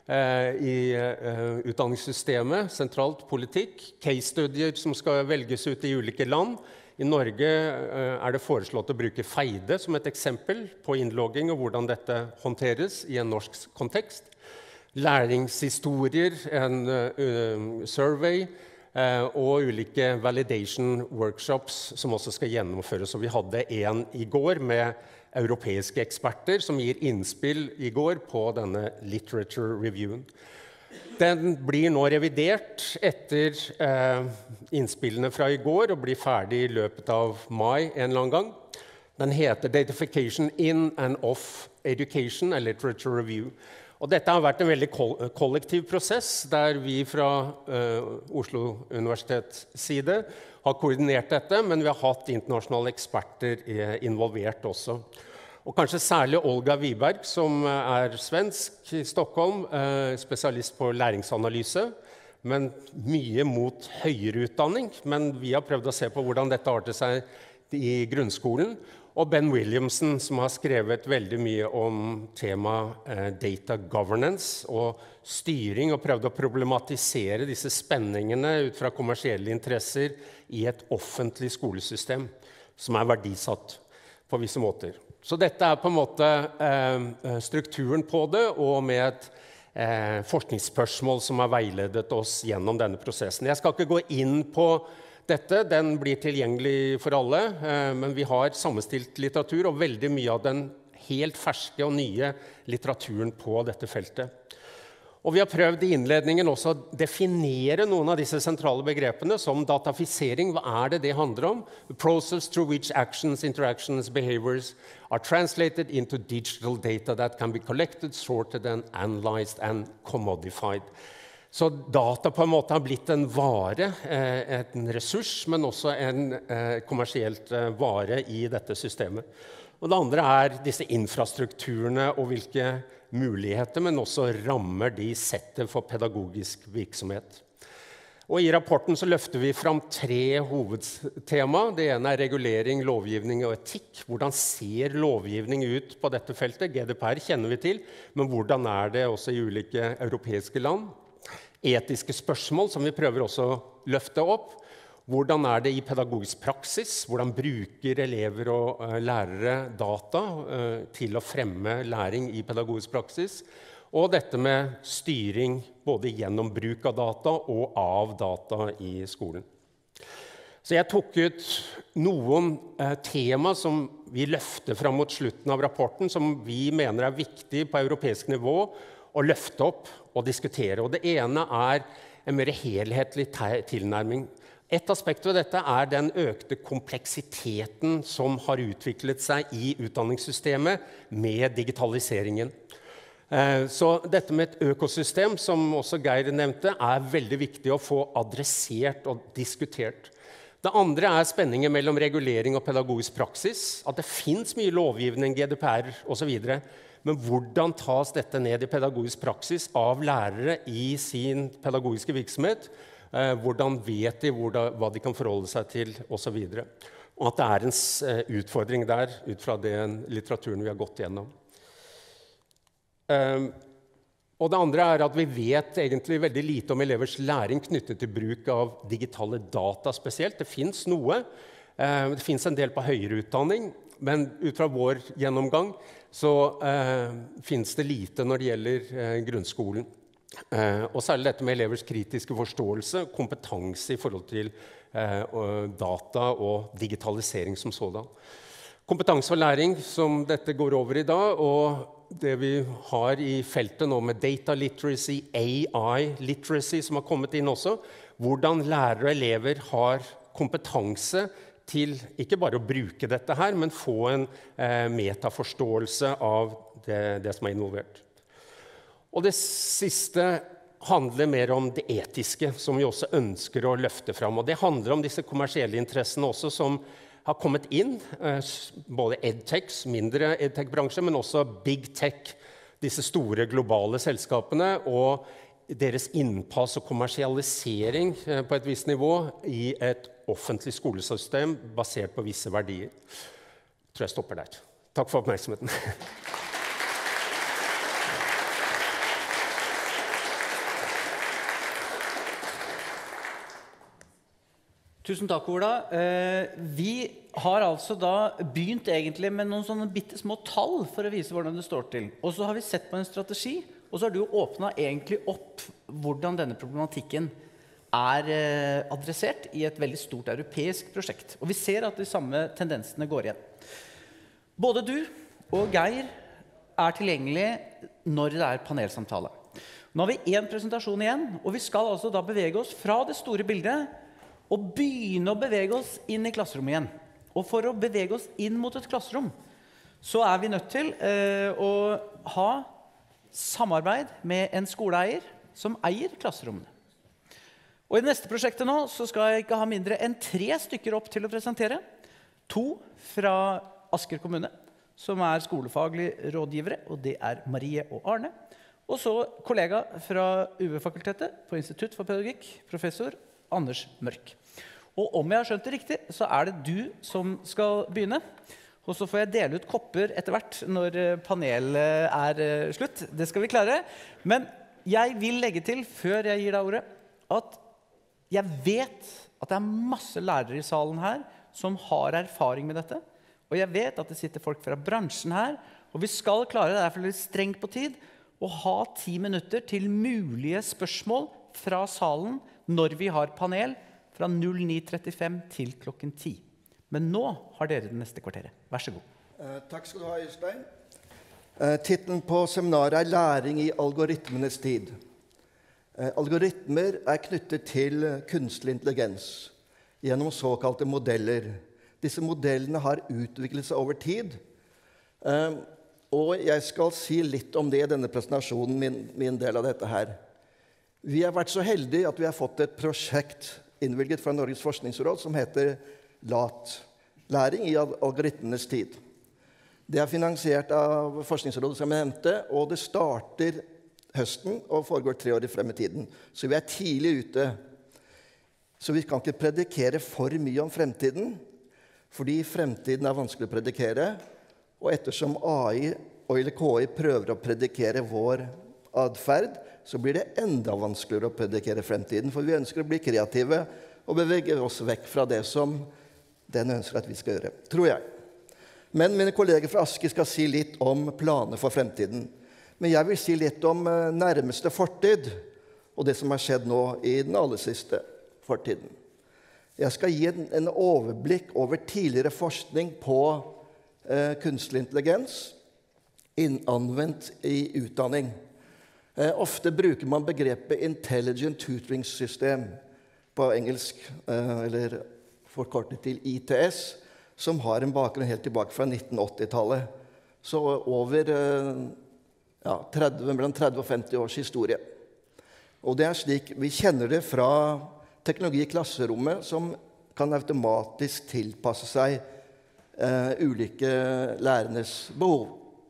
i utdanningssystemet, sentralt politikk, case-studier som skal velges ut i ulike land. I Norge det foreslått å bruke Feide som et eksempel på innlogging og hvordan dette håndteres i en norsk kontekst. Læringshistorier, en survey og ulike validation workshops som også skal gjennomføres. Og vi hadde en i går med europeiske eksperter som gir innspill i går på denne literature reviewen. Den blir nå revidert etter innspillene fra i går og blir ferdig i løpet av mai en eller annen gang. Den heter Datafication in and of Education, a literature review. Og dette har vært en veldig kollektiv prosess, der vi fra Oslo Universitets side har koordinert dette, men vi har hatt internasjonale eksperter involvert også. Og kanskje særlig Olga Wiberg, som svensk i Stockholm, spesialist på læringsanalyse, men mye mot høyere utdanning. Men vi har prøvd å se på hvordan dette arter seg i grunnskolen. Og Ben Williamson, som har skrevet veldig mye om tema data governance og styring, og prøvd å problematisere disse spenningene ut fra kommersielle interesser i et offentlig skolesystem, som verdisatt på visse måter. Så dette på en måte strukturen på det, og med et forskningsspørsmål som har veiledet oss gjennom denne prosessen. Jeg skal ikke gå inn på dette, den blir tilgjengelig for alle, men vi har sammenstilt litteratur, og veldig mye av den helt ferske og nye litteraturen på dette feltet. Og vi har prøvd i innledningen også å definere noen av disse sentrale begrepene som datafisering. Hva det handler om? The process through which actions, interactions, behaviors are translated into digital data that can be collected, sorted and analyzed and commodified. Så data på en måte har blitt en vare, en ressurs, men også en kommersielt vare i dette systemet. Og det andre disse infrastrukturene og hvilke muligheter, men også rammer de setter for pedagogisk virksomhet. Og I rapporten så løfter vi fram 3 hovedtema. Det ene er regulering, lovgivning og etikk. Hvordan ser lovgivning ut på dette feltet? GDPR kjenner vi til, men hvordan er det også I ulike europeiske land? Etiske spørsmål som vi prøver også å løfte opp. Hvordan er det I pedagogisk praksis? Hvordan bruker elever og lærere data til å fremme læring I pedagogisk praksis? Og dette med styring både gjennom bruk av data og av data I skolen. Så jeg tok ut noen tema som vi løfter fram mot slutten av rapporten, som vi mener er viktig på europeisk nivå å løfte opp og diskutere. Og det ene er en mer helhetlig tilnærming. Et aspekt ved dette er den økte kompleksiteten som har utviklet seg I utdanningssystemet med digitaliseringen. Så dette med et økosystem, som også Geir nevnte, er veldig viktig å få adressert og diskutert. Det andre er spenningen mellom regulering og pedagogisk praksis, at det finnes mye lovgivning, GDPR og så videre, men hvordan tas dette ned I pedagogisk praksis av lærere I sin pedagogiske virksomhet? Hvordan vet de hva de kan forholde seg til, og så videre. Og at det er en utfordring der, ut fra den litteraturen vi har gått gjennom. Og det andre er at vi vet egentlig veldig lite om elevers læring knyttet til bruk av digitale data spesielt. Det finnes noe. Det finnes en del på høyere utdanning, men ut fra vår gjennomgang så finnes det lite når det gjelder grunnskolen. Og særlig dette med elevers kritiske forståelse, kompetanse I forhold til data og digitalisering som sådan. Kompetanse for læring, som dette går over I dag, og det vi har I feltet nå med data literacy, AI literacy, som har kommet inn også, hvordan lærere og elever har kompetanse til ikke bare å bruke dette her, men få en metaforståelse av det som involvert. Og det siste handler mer om det etiske, som vi også ønsker å løfte fram. Og det handler om disse kommersielle interessene også, som har kommet inn, både edtechs, mindre edtech-bransjer, men også big tech, disse store globale selskapene, og deres innpass og kommersialisering på et visst nivå I et offentlig skolesystem basert på visse verdier. Jeg tror jeg stopper der. Takk for oppmerksomheten. Tusen takk, Ola. Vi har altså da begynt egentlig med noen sånne bittesmå tall for å vise hvordan det står til. Og så har vi sett på en strategi, og så har du åpnet egentlig opp hvordan denne problematikken er adressert I et veldig stort europeisk prosjekt. Og vi ser at de samme tendensene går igjen. Både du og Geir er tilgjengelige når det er panelsamtale. Nå har vi en presentasjon igjen, og vi skal altså da bevege oss fra det store bildet og begynne å bevege oss inn I klasserommet igjen. Og for å bevege oss inn mot et klasserom, så er vi nødt til å ha samarbeid med en skoleeier som eier klasserommene. Og I det neste prosjektet nå, så skal jeg ikke ha mindre enn 3 stykker opp til å presentere. 2 fra Asker kommune, som er skolefaglige rådgivere, og det er Marie og Arne. Og så kollega fra UV-fakultetet på Institutt for Pedagogikk, professor Anders Mørk. Og om jeg har skjønt det riktig, så er det du som skal begynne. Og så får jeg dele ut kopper etter hvert når panelet er slutt. Det skal vi klare. Men jeg vil legge til, før jeg gir deg ordet, at jeg vet at det er masse lærere I salen her som har erfaring med dette. Og jeg vet at det sitter folk fra bransjen her, og vi skal klare, det er derfor litt strengt på tid, å ha 10 minutter til mulige spørsmål fra salen når vi har panel fra 09:35 til klokken 10. Men nå har dere det neste kvarteret. Vær så god. Takk skal du ha, Øystein. Titlen på seminaret er «Læring I algoritmenes tid». Algoritmer er knyttet til kunstig intelligens gjennom såkalte modeller. Disse modellene har utviklet seg over tid, og jeg skal si litt om det I denne presentasjonen, min del av dette her. Vi har vært så heldige at vi har fått et prosjekt innvilget fra Norges forskningsråd som heter LAT, Læring I algoritmenes tid. Det er finansiert av Forskningsrådet, som jeg nevnte, og det starter høsten og foregår 3 år frem i tiden. Så vi er tidlig ute. Så vi kan ikke predikere for mye om fremtiden, fordi fremtiden er vanskelig å predikere, og ettersom AI eller KI prøver å predikere vår adferd, så blir det enda vanskeligere å predikere fremtiden, for vi ønsker å bli kreative og bevege oss vekk fra det som den ønsker at vi skal gjøre, tror jeg. Men mine kolleger fra Asker skal si litt om planer for fremtiden. Men jeg vil si litt om nærmeste fortid, og det som har skjedd nå i den aller siste fortiden. Jeg skal gi en overblikk over tidligere forskning på kunstig intelligens anvendt i utdanning. Ofte bruker man begrepet Intelligent Tutoring System på engelsk, eller forkortet til ITS, som har en bakgrunn helt tilbake fra 1980-tallet. Så over mellom 30 og 50 års historie. Og det er slik, vi kjenner det fra teknologi i klasserommet som kan automatisk tilpasse seg ulike lærendes behov.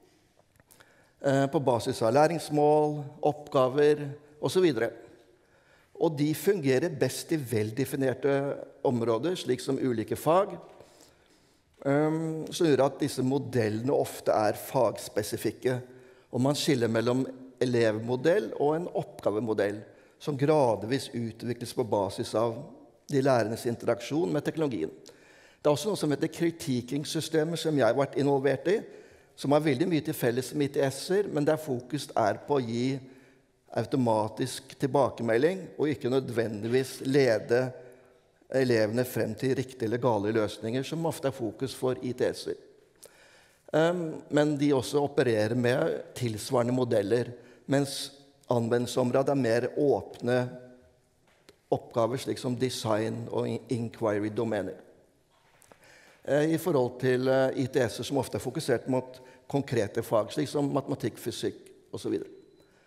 På basis av læringsmål, oppgaver og så videre. Og de fungerer best i veldefinerte områder, slik som ulike fag, som gjør at disse modellene ofte er fagspesifikke. Og man skiller mellom elevmodell og en oppgavemodell, som gradvis utvikles på basis av de lærendes interaksjon med teknologien. Det er også noe som heter kritikkingsystemer, som jeg har vært involvert i, som har veldig mye til felles med ITS-er, men der fokus er på å gi automatisk tilbakemelding, og ikke nødvendigvis lede elevene frem til riktige eller gale løsninger, som ofte er fokus for ITS-er. Men de også opererer med tilsvarende modeller, mens anvendelsesområdet er mer åpne oppgaver, slik som design og inquiry-domener. I forhold til ITS-er som ofte er fokusert mot konkrete fag, slik som matematikk, fysikk og så videre.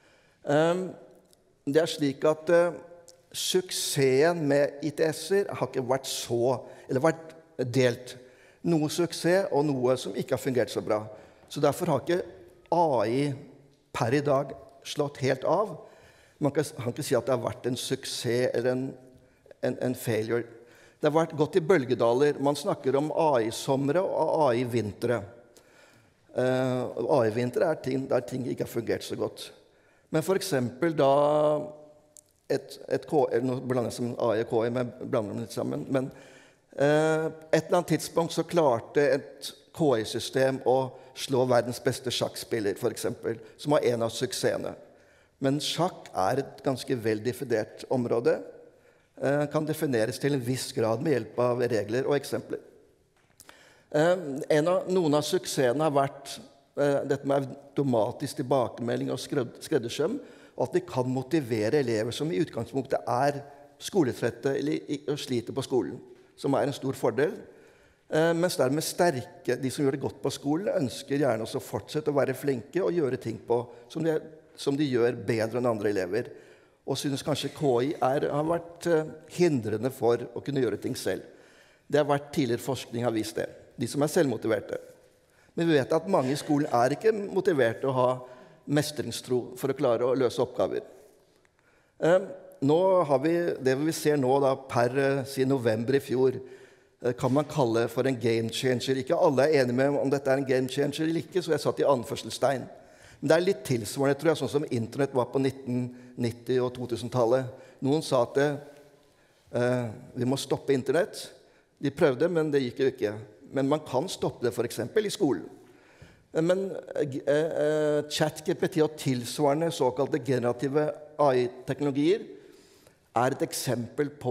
Det er slik at suksessen med ITS-er har ikke vært vært delt. Noe suksess og noe som ikke har fungert så bra. Så derfor har ikke AI per i dag slått helt av. Man kan ikke si at det har vært en suksess eller en failure. Det har vært gått i bølgedaler. Man snakker om AI-somre og AI-vintre. AI-vintre er der ting ikke har fungert så godt. Men for eksempel da nå blander jeg som AI og KI, men blander dem litt sammen. Men et eller annet tidspunkt så klarte et KI-system å slå verdens beste sjakkspiller, for eksempel, som var en av suksessene. Men sjakk er et ganske veldefinert område. Kan defineres til en viss grad med hjelp av regler og eksempler. Noen av suksessene har vært dette med automatisk tilbakemelding og skreddersøm, og at de kan motivere elever som i utgangspunktet er skoletrette eller sliter på skolen, som er en stor fordel. Mens dermed de som gjør det godt på skolen, ønsker gjerne også å fortsette å være flinke og gjøre ting som de gjør bedre enn andre elever. Og synes kanskje KI har vært hindrende for å kunne gjøre ting selv. Det har vært tidligere forskning har vist det. De som er selvmotiverte. Men vi vet at mange i skolen er ikke motiverte å ha mestringstro for å klare å løse oppgaver. Nå har vi, det vi ser nå da, siden november i fjor, kan man kalle for en game changer. Ikke alle er enige med om dette er en game changer eller ikke, så jeg satt i anførselstegn. Men det er litt tilsvarende, tror jeg, sånn som internett var på 1990- og 2000-tallet. Noen sa at vi må stoppe internett. De prøvde, men det gikk jo ikke. Men man kan stoppe det for eksempel i skolen. Men ChatGPT og tilsvarende såkalte generative AI-teknologier er et eksempel på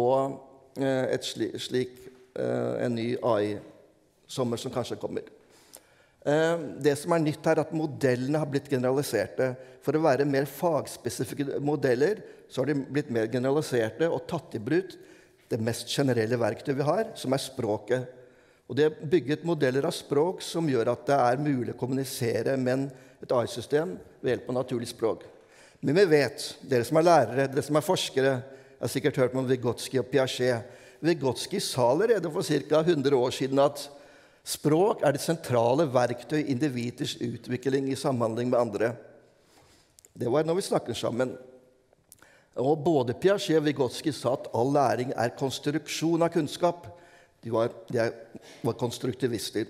en ny AI-sommer som kanskje kommer. Det som er nytt her, er at modellene har blitt generaliserte. For å være mer fagspesifikke modeller, så har de blitt mer generaliserte og tatt i bruk det mest generelle verktøyet vi har, som er språket. Og det er bygget modeller av språk som gjør at det er mulig å kommunisere med et AI-system ved hjelp av naturlig språk. Men vi vet, dere som er lærere, dere som er forskere, har sikkert hørt om Vygotsky og Piaget. Vygotsky sa allerede for ca. 100 år siden at Språk det sentrale verktøy i individers utvikling i samhandling med andre. Det var når vi snakker sammen. Og både Piaget og Vygotsky sa at all læring konstruksjon av kunnskap. De var konstruktivister.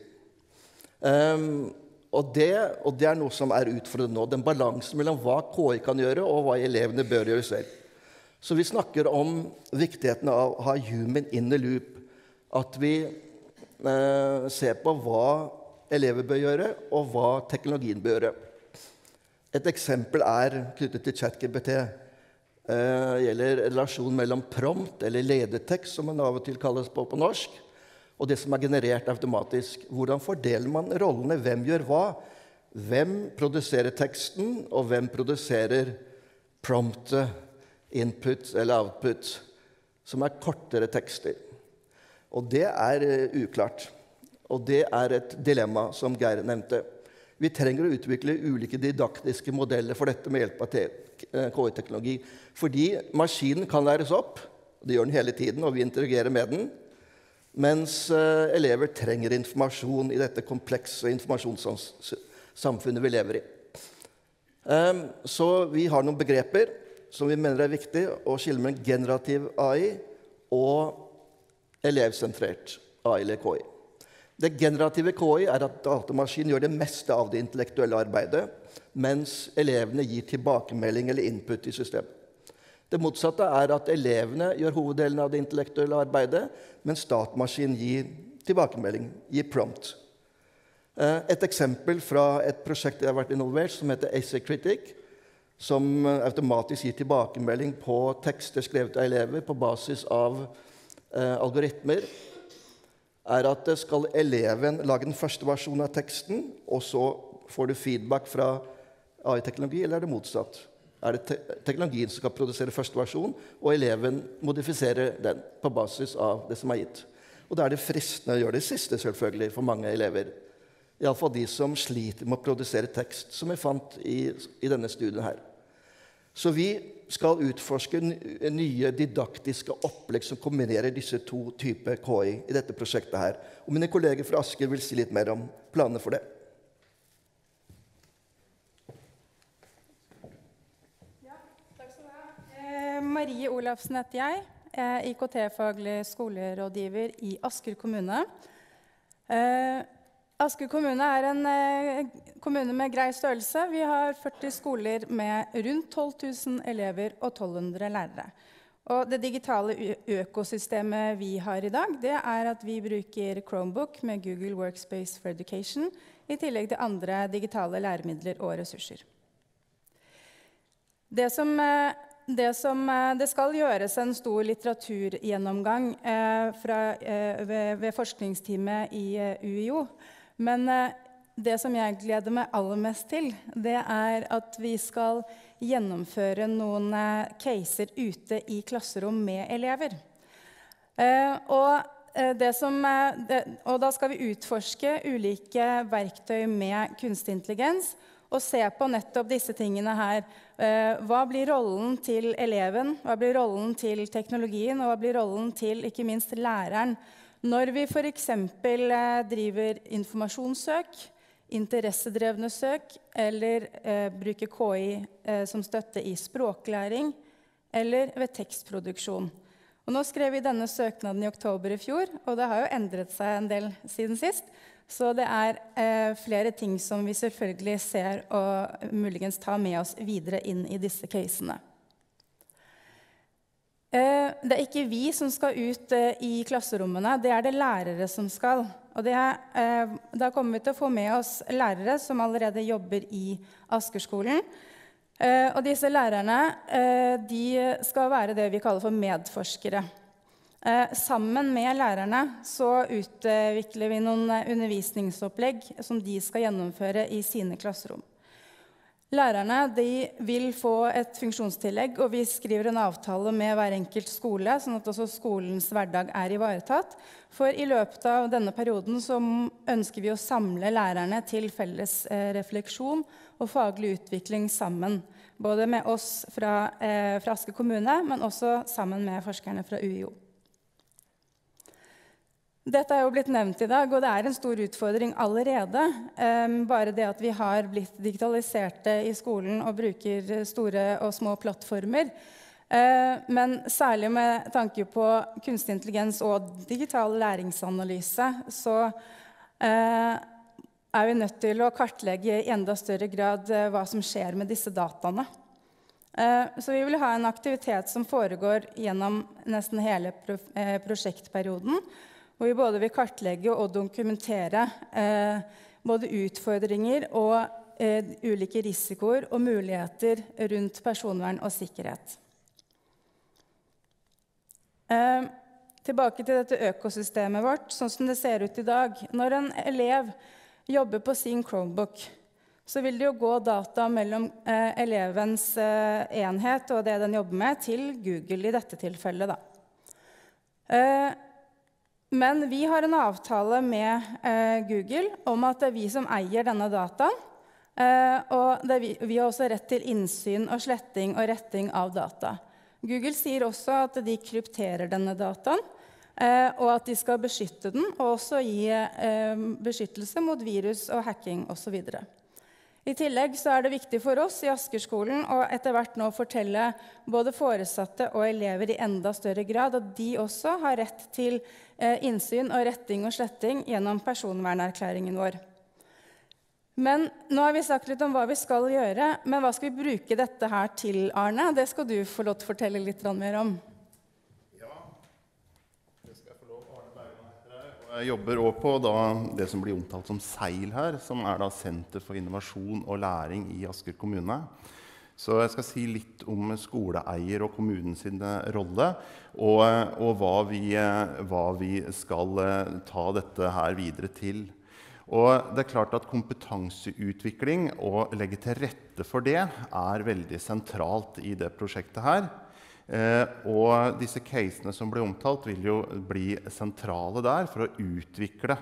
Og det noe som utfordrende nå, den balansen mellom hva KI kan gjøre, og hva elevene bør gjøre selv. Så vi snakker om viktigheten av å ha human in the loop, at vi ser på hva elever bør gjøre, og hva teknologien bør gjøre. Et eksempel knyttet til ChatGPT. Gjelder relasjonen mellom prompt, eller ledetekst, som man av og til kalles på norsk, og det som generert automatisk. Hvordan fordeler man rollene? Hvem gjør hva? Hvem produserer teksten, og hvem produserer promptet, input eller output, som kortere tekster? Og det uklart. Og det et dilemma, som Geir nevnte. Vi trenger å utvikle ulike didaktiske modeller for dette med hjelp av KI-teknologi. Fordi maskinen kan læres opp, det gjør den hele tiden, og vi interagerer med den, mens elever trenger informasjon i dette komplekse informasjonssamfunnet vi lever i. Så vi har noen begreper som vi mener viktig å skille med generativ AI og elevsentrert AI eller KI. Det generative KI at datamaskinen gjør det meste av det intellektuelle arbeidet, mens elevene gir tilbakemelding eller input i systemet. Det motsatte at elevene gjør hoveddelen av det intellektuelle arbeidet, mens datamaskinen gir tilbakemelding, gir prompt. Et eksempel fra et prosjekt jeg har vært involvert, som heter Acycritic, som automatisk gir tilbakemelding på tekster skrevet av elever på basis av algoritmer, at skal eleven lage den første versjonen av teksten, og så får du feedback fra AI-teknologi, eller det motsatt? Det teknologien som skal produsere første versjon, og eleven modifiserer den på basis av det som gitt. Og da det fristende å gjøre det siste, selvfølgelig, for mange elever. I alle fall de som sliter med å produsere tekst, som jeg fant i denne studien her. Så vi skal utforske nye didaktiske opplegg som kombinerer disse to typer KI i dette prosjektet her. Og mine kolleger fra Asker vil si litt mer om planene for det. Ja, takk skal du ha. Marie Olafsen heter jeg. Jeg IKT-faglig skolerådgiver i Asker kommune. Asker kommune en kommune med grei størrelse. Vi har 40 skoler med rundt 12 000 elever og 1200 lærere. Og det digitale økosystemet vi har i dag, det at vi bruker Chromebook med Google Workspace for Education, i tillegg til andre digitale læremidler og ressurser. Det skal gjøres en stor litteraturgjennomgang ved forskningsteamet i UiO. Men det som jeg gleder meg aller mest til, det at vi skal gjennomføre noen caser ute i klasserom med elever. Og da skal vi utforske ulike verktøy med kunstig intelligens, og se på nettopp disse tingene her. Hva blir rollen til eleven? Hva blir rollen til teknologien? Og hva blir rollen til, ikke minst, læreren? Når vi for eksempel driver informasjonssøk, interessedrevne søk, eller bruker KI som støtte i språklæring, eller ved tekstproduksjon. Og nå skrev vi denne søknaden i oktober i fjor, og det har jo endret seg en del siden sist. Så det flere ting som vi selvfølgelig ser og muligens tar med oss videre inn i disse casene. Det ikke vi som skal ut i klasserommene, det det lærere som skal. Og da kommer vi til å få med oss lærere som allerede jobber i Askerskolen. Og disse lærerne, de skal være det vi kaller for medforskere. Sammen med lærerne så utvikler vi noen undervisningsopplegg som de skal gjennomføre i sine klasserom. Lærerne vil få et funksjonstillegg, og vi skriver en avtale med hver enkelt skole, sånn at også skolens hverdag ivaretatt. For i løpet av denne perioden så ønsker vi å samle lærerne til felles refleksjon og faglig utvikling sammen. Både med oss fra Asker kommune, men også sammen med forskerne fra UiO. Dette er jo blitt nevnt i dag, og det er en stor utfordring allerede. Bare det at vi har blitt digitaliserte i skolen og bruker store og små plattformer. Men særlig med tanke på kunstig intelligens og digital læringsanalyse, så er vi nødt til å kartlegge i enda større grad hva som skjer med disse dataene. Så vi vil ha en aktivitet som foregår gjennom nesten hele prosjektperioden, hvor vi både vil kartlegge og dokumentere både utfordringer og ulike risikoer og muligheter rundt personvern og sikkerhet. Tilbake til dette økosystemet vårt, sånn som det ser ut i dag. Når en elev jobber på sin Chromebook, så vil det jo gå data mellom elevens enhet og det den jobber med, til Google i dette tilfellet, da. Men vi har en avtale med Google om at det er vi som eier denne dataen, og vi har også rett til innsyn og sletting og retting av data. Google sier også at de krypterer denne dataen, og at de skal beskytte den, og også gi beskyttelse mot virus og hacking osv. I tillegg så er det viktig for oss i Asker-skolen å etter hvert nå fortelle både foresatte og elever i enda større grad at de også har rett til innsyn og retting og sletting gjennom personvernerklæringen vår. Men nå har vi sagt litt om hva vi skal gjøre, men hva skal vi bruke dette her til, Arne? Det skal du få lov til å fortelle litt mer om. Ja, det skal jeg få lov. Arne Bergman heter jeg, og jeg jobber også på det som blir omtalt som SEIL her, som er Senter for innovasjon og læring i Asker kommune. Så jeg skal si litt om skoleeier og kommunens rolle, og hva vi skal ta dette her videre til. Og det er klart at kompetanseutvikling og legge til rette for det er veldig sentralt i det prosjektet her. Og disse casene som ble omtalt vil jo bli sentrale der for å utvikle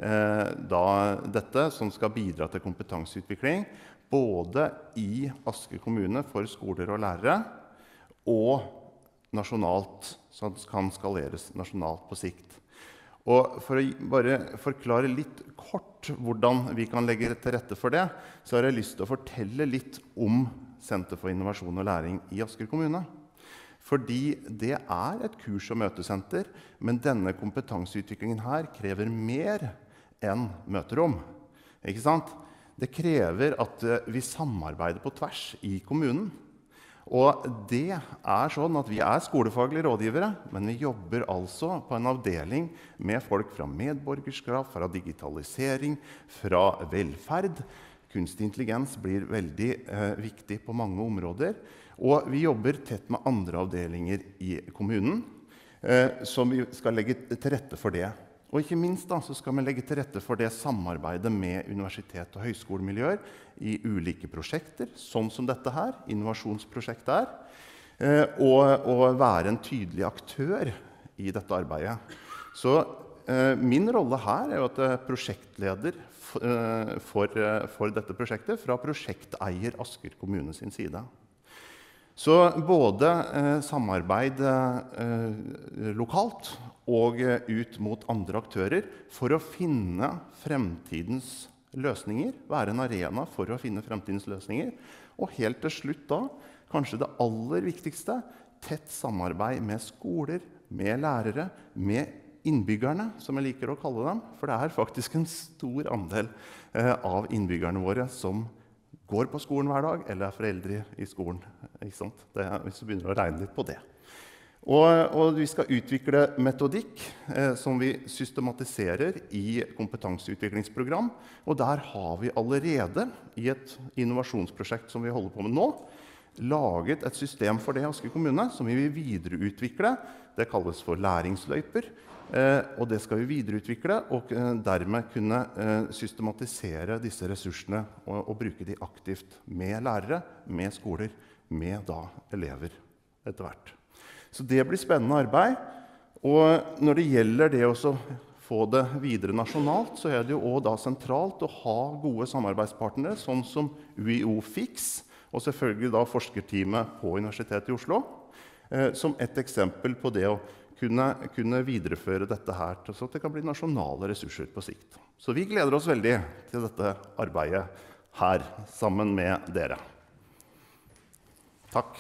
dette som skal bidra til kompetanseutvikling, både i Asker kommune for skoler og lærere, og nasjonalt, så det kan skaleres nasjonalt på sikt. Og for å bare forklare litt kort hvordan vi kan legge til rette for det, så har jeg lyst til å fortelle litt om Senter for innovasjon og læring i Asker kommune. Fordi det er et kurs- og møtesenter, men denne kompetanseutviklingen her krever mer enn møterom. Ikke sant? Det krever at vi samarbeider på tvers i kommunen. Og det er sånn at vi er skolefaglige rådgivere, men vi jobber altså på en avdeling med folk fra medborgerskap, fra digitalisering, fra velferd. Kunstig intelligens blir veldig viktig på mange områder. Og vi jobber tett med andre avdelinger i kommunen, som vi skal legge til rette for det. Og ikke minst så skal vi legge til rette for det samarbeidet med universitet- og høyskolemiljøer i ulike prosjekter, sånn som dette her, innovasjonsprosjektet her, og være en tydelig aktør i dette arbeidet. Så min rolle her er jo at jeg er prosjektleder for dette prosjektet fra prosjekteier Asker kommune sin side. Så både samarbeid lokalt og ut mot andre aktører for å finne fremtidens løsninger, være en arena for å finne fremtidens løsninger. Og helt til slutt da, kanskje det aller viktigste, tett samarbeid med skoler, med lærere, med innbyggerne, som jeg liker å kalle dem. For det er faktisk en stor andel av innbyggerne våre som går på skolen hver dag, eller er foreldre i skolen. Ikke sant? Hvis du begynner å regne litt på det. Og vi skal utvikle metodikk som vi systematiserer i kompetanseutviklingsprogram. Og der har vi allerede i et innovasjonsprosjekt som vi holder på med nå, laget et system for det i Asker kommune som vi vil videreutvikle. Det kalles for læringsløyper. Og det skal vi videreutvikle og dermed kunne systematisere disse ressursene og bruke de aktivt med lærere, med skoler, med elever etter hvert. Så det blir spennende arbeid. Og når det gjelder det å få det videre nasjonalt, så er det jo også da sentralt å ha gode samarbeidspartnere, sånn som UiO Fix, og selvfølgelig da forskerteamet på Universitetet i Oslo, som et eksempel på det å kunne videreføre dette her, så at det kan bli nasjonale ressurser på sikt. Så vi gleder oss veldig til dette arbeidet her, sammen med dere. Takk.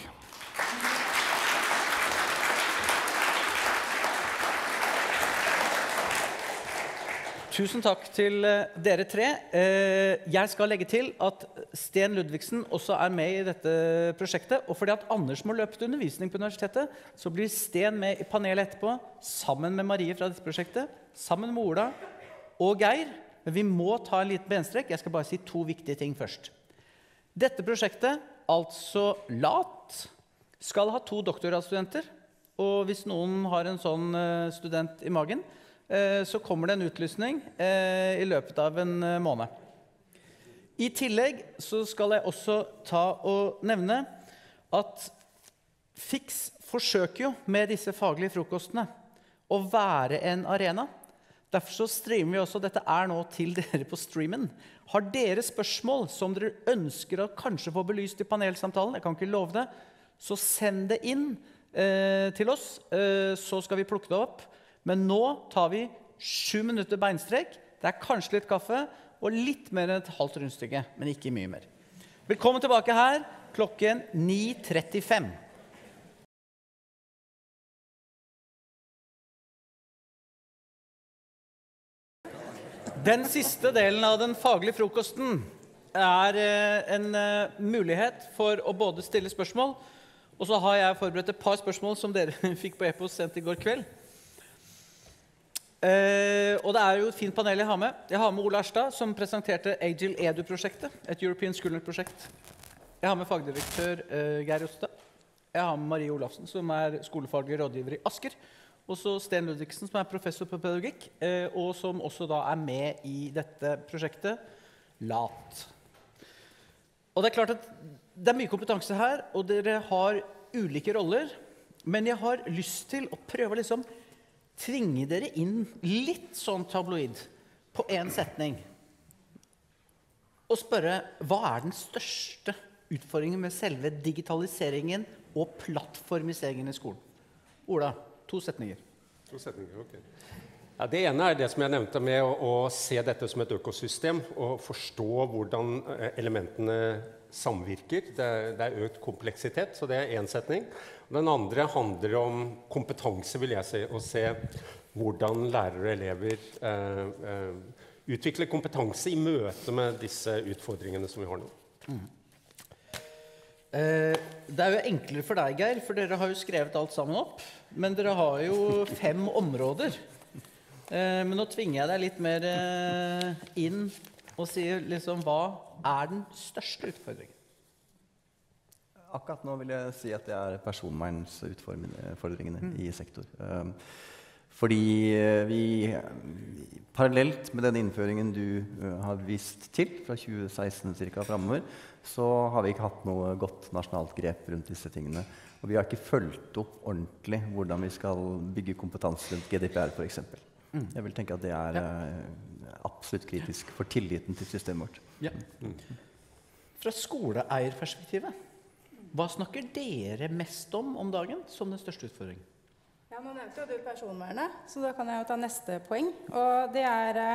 Tusen takk til dere tre. Jeg skal legge til at Sten Ludvigsen også med i dette prosjektet, og fordi at Anders må løpe til undervisning på universitetet, så blir Sten med i panelet etterpå, sammen med Marie fra dette prosjektet, sammen med Ola og Geir. Men vi må ta en liten benstrek. Jeg skal bare si 2 viktige ting først. Dette prosjektet, altså LAT, skal ha 2 doktorgradsstudenter, og hvis noen har en sånn student i magen, så kommer det en utlysning i løpet av en måned. I tillegg så skal jeg også ta og nevne at FIX forsøker jo med disse faglige frokostene å være en arena. Derfor så streamer vi også, dette nå til dere på streamen. Har dere spørsmål som dere ønsker å kanskje få belyst i panelsamtalen, jeg kan ikke love det, så send det inn til oss, så skal vi plukke det opp. Men nå tar vi 7 minutter beinstrek, det kanskje litt kaffe, og litt mer enn et halvt rundstykke, men ikke mye mer. Velkommen tilbake her, klokken 9:35. Den siste delen av den faglige frokosten en mulighet for å både stille spørsmål, og så har jeg forberedt et par spørsmål som dere fikk på e-post sent i går kveld. Og det jo et fint panel jeg har med. Jeg har med Ola Erstad, som presenterte Agile Edu-prosjektet, et European Schoolnet-prosjekt. Jeg har med fagdirektør Geir Jostad. Jeg har med Marie Olafsen, som skolefaglig rådgiver i Asker. Og så Sten Ludvigsen, som professor på pedagogikk, og som også da med i dette prosjektet, LAT. Og det klart at det mye kompetanse her, og dere har ulike roller, men jeg har lyst til å prøve liksom tvinge dere inn litt sånn tabloid på en setning og spørre, hva den største utfordringen med selve digitaliseringen og plattformiseringen i skolen? Ola, 2 setninger. 2 setninger, ok. Ja, det ene det som jeg nevnte med å se dette som et økosystem og forstå hvordan elementene samvirker. Det økt kompleksitet, så det en setning. Den andre handler om kompetanse, vil jeg si, å se hvordan lærere og elever utvikler kompetanse i møte med disse utfordringene som vi har nå. Det jo enklere for deg, Geir, for dere har jo skrevet alt sammen opp, men dere har jo 5 områder. Men nå tvinger jeg deg litt mer inn og sier liksom, hva den største utfordringen? Akkurat nå vil jeg si at det personvernsutfordringene i sektor. Fordi vi, parallelt med den innføringen du har vist til, fra 2016 cirka fremover, så har vi ikke hatt noe godt nasjonalt grep rundt disse tingene. Og vi har ikke fulgt opp ordentlig hvordan vi skal bygge kompetanse rundt GDPR, for eksempel. Jeg vil tenke at det absolutt kritisk for tilliten til systemet vårt. Ja. Fra skoleeierperspektivet, hva snakker dere mest om dagen som den største utfordringen? Ja, nå nevnte jo du personvernet, så da kan jeg jo ta neste poeng. Og det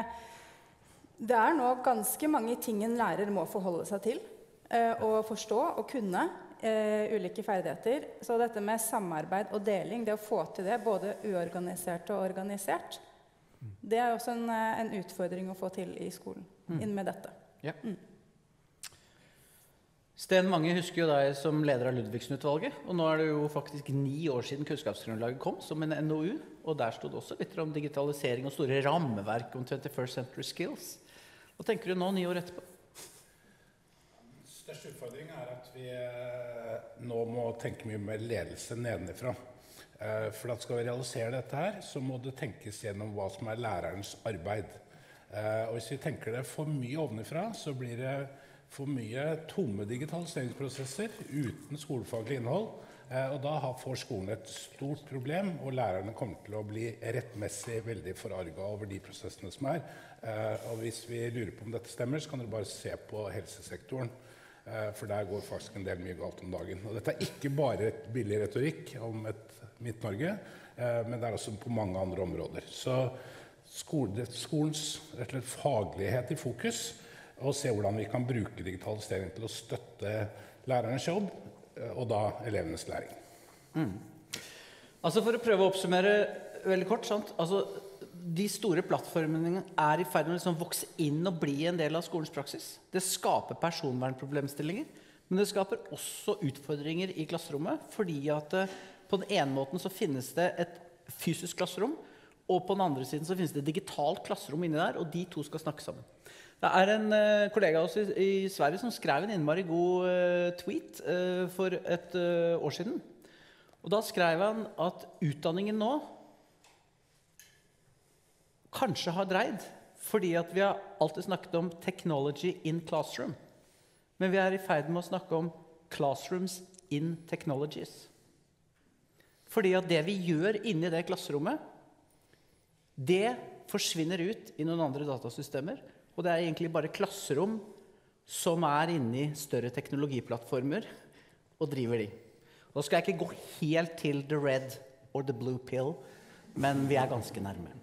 nå ganske mange ting en lærer må forholde seg til, og forstå og kunne ulike ferdigheter. Så dette med samarbeid og deling, det å få til det, både uorganisert og organisert, det også en utfordring å få til i skolen, inn med dette. Ja. Sten, mange husker jo deg som leder av Ludvigsen-utvalget, og nå det jo faktisk 9 år siden kunnskapsgrunnlaget kom som en NOU, og der stod også litt om digitalisering og store rammeverk om 21st century skills. Hva tenker du nå, 9 år etterpå? Største utfordring at vi nå må tenke mye mer ledelse nedenifra. For at skal vi realisere dette her, så må det tenkes gjennom hva som lærerens arbeid. Og hvis vi tenker det for mye ovenifra, så blir det for mye tomme digitaliseringsprosesser uten skolefaglig innhold. Og da får skolen et stort problem, og lærerne kommer til å bli rettmessig veldig forarget over de prosessene som Og hvis vi lurer på om dette stemmer, så kan dere bare se på helsesektoren. For der går faktisk en del mye galt om dagen. Og dette ikke bare et billig retorikk om et Midt-Norge, men det også på mange andre områder. Så skolens rett og slett faglighet i fokus, og se hvordan vi kan bruke digitalisering til å støtte lærernes jobb, og da elevenes læring. Altså for å prøve å oppsummere veldig kort, sant? Altså, de store plattformene i ferd med å vokse inn og bli en del av skolens praksis. Det skaper personvernproblemstillinger, men det skaper også utfordringer i klasserommet, fordi at på den ene måten så finnes det et fysisk klasserom, og på den andre siden så finnes det et digitalt klasserom inni der, og de to skal snakke sammen. Det en kollega av oss i Sverige som skrev en innmari god tweet for et år siden. Og da skrev han at utdanningen nå kanskje har dreid, fordi at vi har alltid snakket om technology in classroom. Men vi i ferd med å snakke om classrooms in technologies. Fordi at det vi gjør inne i det klasserommet, det forsvinner ut i noen andre datasystemer, og det egentlig bare klasserom som inne i større teknologiplattformer og driver de. Da skal jeg ikke gå helt til the red or the blue pill, men vi ganske nærme.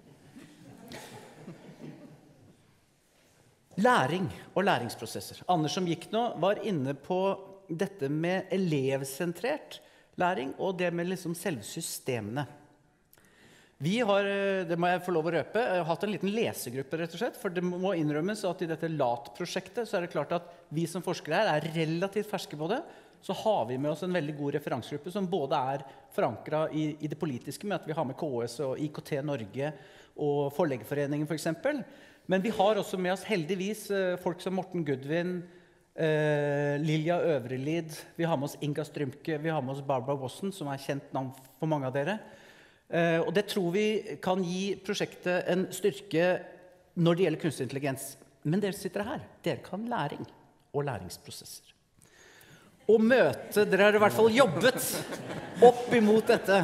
Læring og læringsprosesser. Anders som gikk nå var inne på dette med elevsentrert læring og det med selve systemene. Vi har, det må jeg få lov å røpe, hatt en liten lesegruppe rett og slett, for det må innrømmes at i dette LAT-prosjektet så det klart at vi som forskere her relativt ferske på det, så har vi med oss en veldig god referansegruppe som både forankret i det politiske med at vi har med KS og IKT Norge og Forleggerforeningen for eksempel. Men vi har også med oss heldigvis folk som Morten Goodwin, Lilja Øvrelid, vi har med oss Inga Strymke, vi har med oss Barbara Wasson, som kjent navn for mange av dere. Og det tror vi kan gi prosjektet en styrke når det gjelder kunstig intelligens. Men dere sitter her, dere kan læring og læringsprosesser. Og møte, dere har i hvert fall jobbet opp imot dette.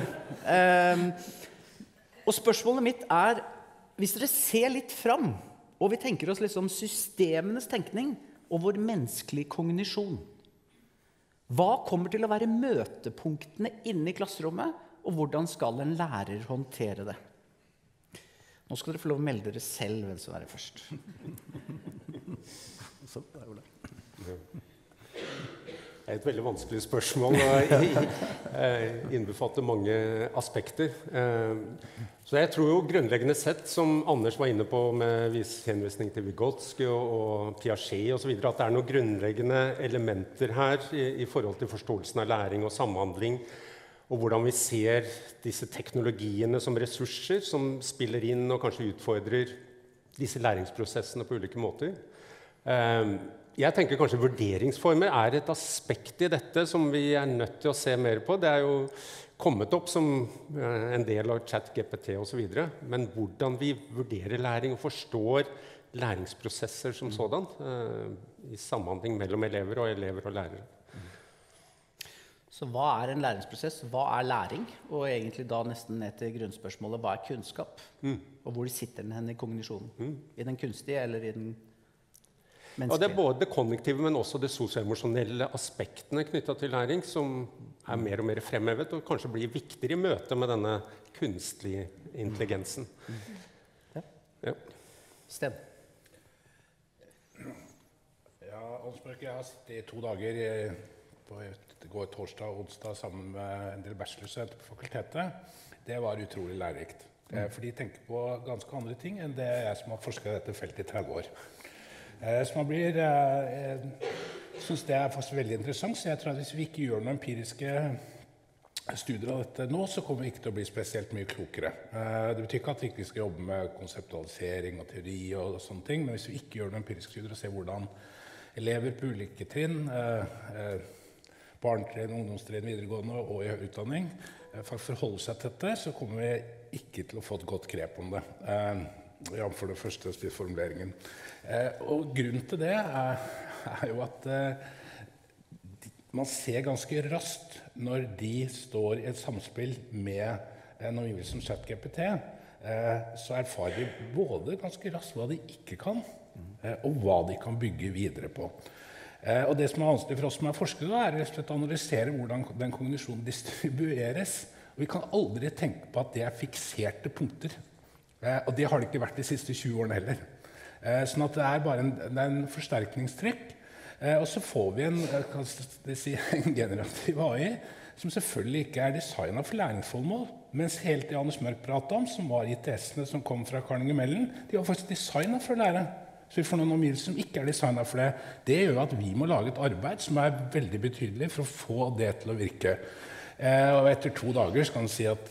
Og spørsmålet mitt hvis dere ser litt fram, og vi tenker oss systemenes tenkning og vår menneskelige kognisjon. Hva kommer til å være møtepunktene inne i klasserommet, og hvordan skal en lærer håndtere det? Nå skal dere få lov å melde dere selv hvem som først. Så, det jo det. Det et veldig vanskelig spørsmål og innbefatter mange aspekter. Så jeg tror jo grunnleggende sett, som Anders var inne på med henvisning til Vygotsky og Piaget og så videre, at det noen grunnleggende elementer her i forhold til forståelsen av læring og samhandling, og hvordan vi ser disse teknologiene som ressurser som spiller inn og kanskje utfordrer disse læringsprosessene på ulike måter. Jeg tenker kanskje vurderingsformer et aspekt i dette som vi nødt til å se mer på. Det jo kommet opp som en del av ChatGPT og så videre. Men hvordan vi vurderer læring og forstår læringsprosesser som sådan i samhandling mellom elever og lærere. Så hva en læringsprosess? Hva læring? Og egentlig da nesten ned til grunnspørsmålet, hva kunnskap? Og hvor sitter den hen i kognisjonen? I den kunstige eller i den Ja, det både det kognitive, men også det sosioemosjonelle aspektene knyttet til læring, som mer og mer fremhevet, og kanskje blir viktigere i møte med denne kunstige intelligensen. Ja. Sten. Ja, Ansbjørk, jeg har sittet i 2 dager, det går torsdag og onsdag sammen med en del bachelorstudenter på fakultetet. Det var utrolig lærerikt. For de tenker på ganske andre ting enn det jeg som har forsket dette feltet i 30 år. Så man synes det faktisk veldig interessant, så jeg tror at hvis vi ikke gjør noen empiriske studier av dette nå, så kommer vi ikke til å bli spesielt mye klokere. Det betyr ikke at vi ikke skal jobbe med konseptualisering og teori og sånne ting, men hvis vi ikke gjør noen empiriske studier og ser hvordan elever på ulike trinn, barnetrinn, ungdomstrinn, videregående og i utdanning, faktisk forholder seg til dette, så kommer vi ikke til å få et godt grep om det. For det første formuleringen. Og grunnen til det jo at man ser ganske raskt når de står i et samspill med en omgivelse som ChatGPT, så erfarer de både ganske raskt hva de ikke kan, og hva de kan bygge videre på. Og det som vanskelig for oss som forskere, rett og slett å analysere hvordan den kognisjonen distribueres. Og vi kan aldri tenke på at det fikserte punkter. Og det har det ikke vært de siste 20 årene heller. Sånn at det bare en forsterkningstrekk. Og så får vi en generativ AI som selvfølgelig ikke designet for læringsformål, mens helt det Anders Mørk pratet om, som var ITS-ene som kom fra Carnegie Mellon, de var faktisk designet for å lære. Så vi får noen omgivelser som ikke designet for det. Det gjør at vi må lage et arbeid som veldig betydelig for å få det til å virke. Og etter 2 dager så kan man si at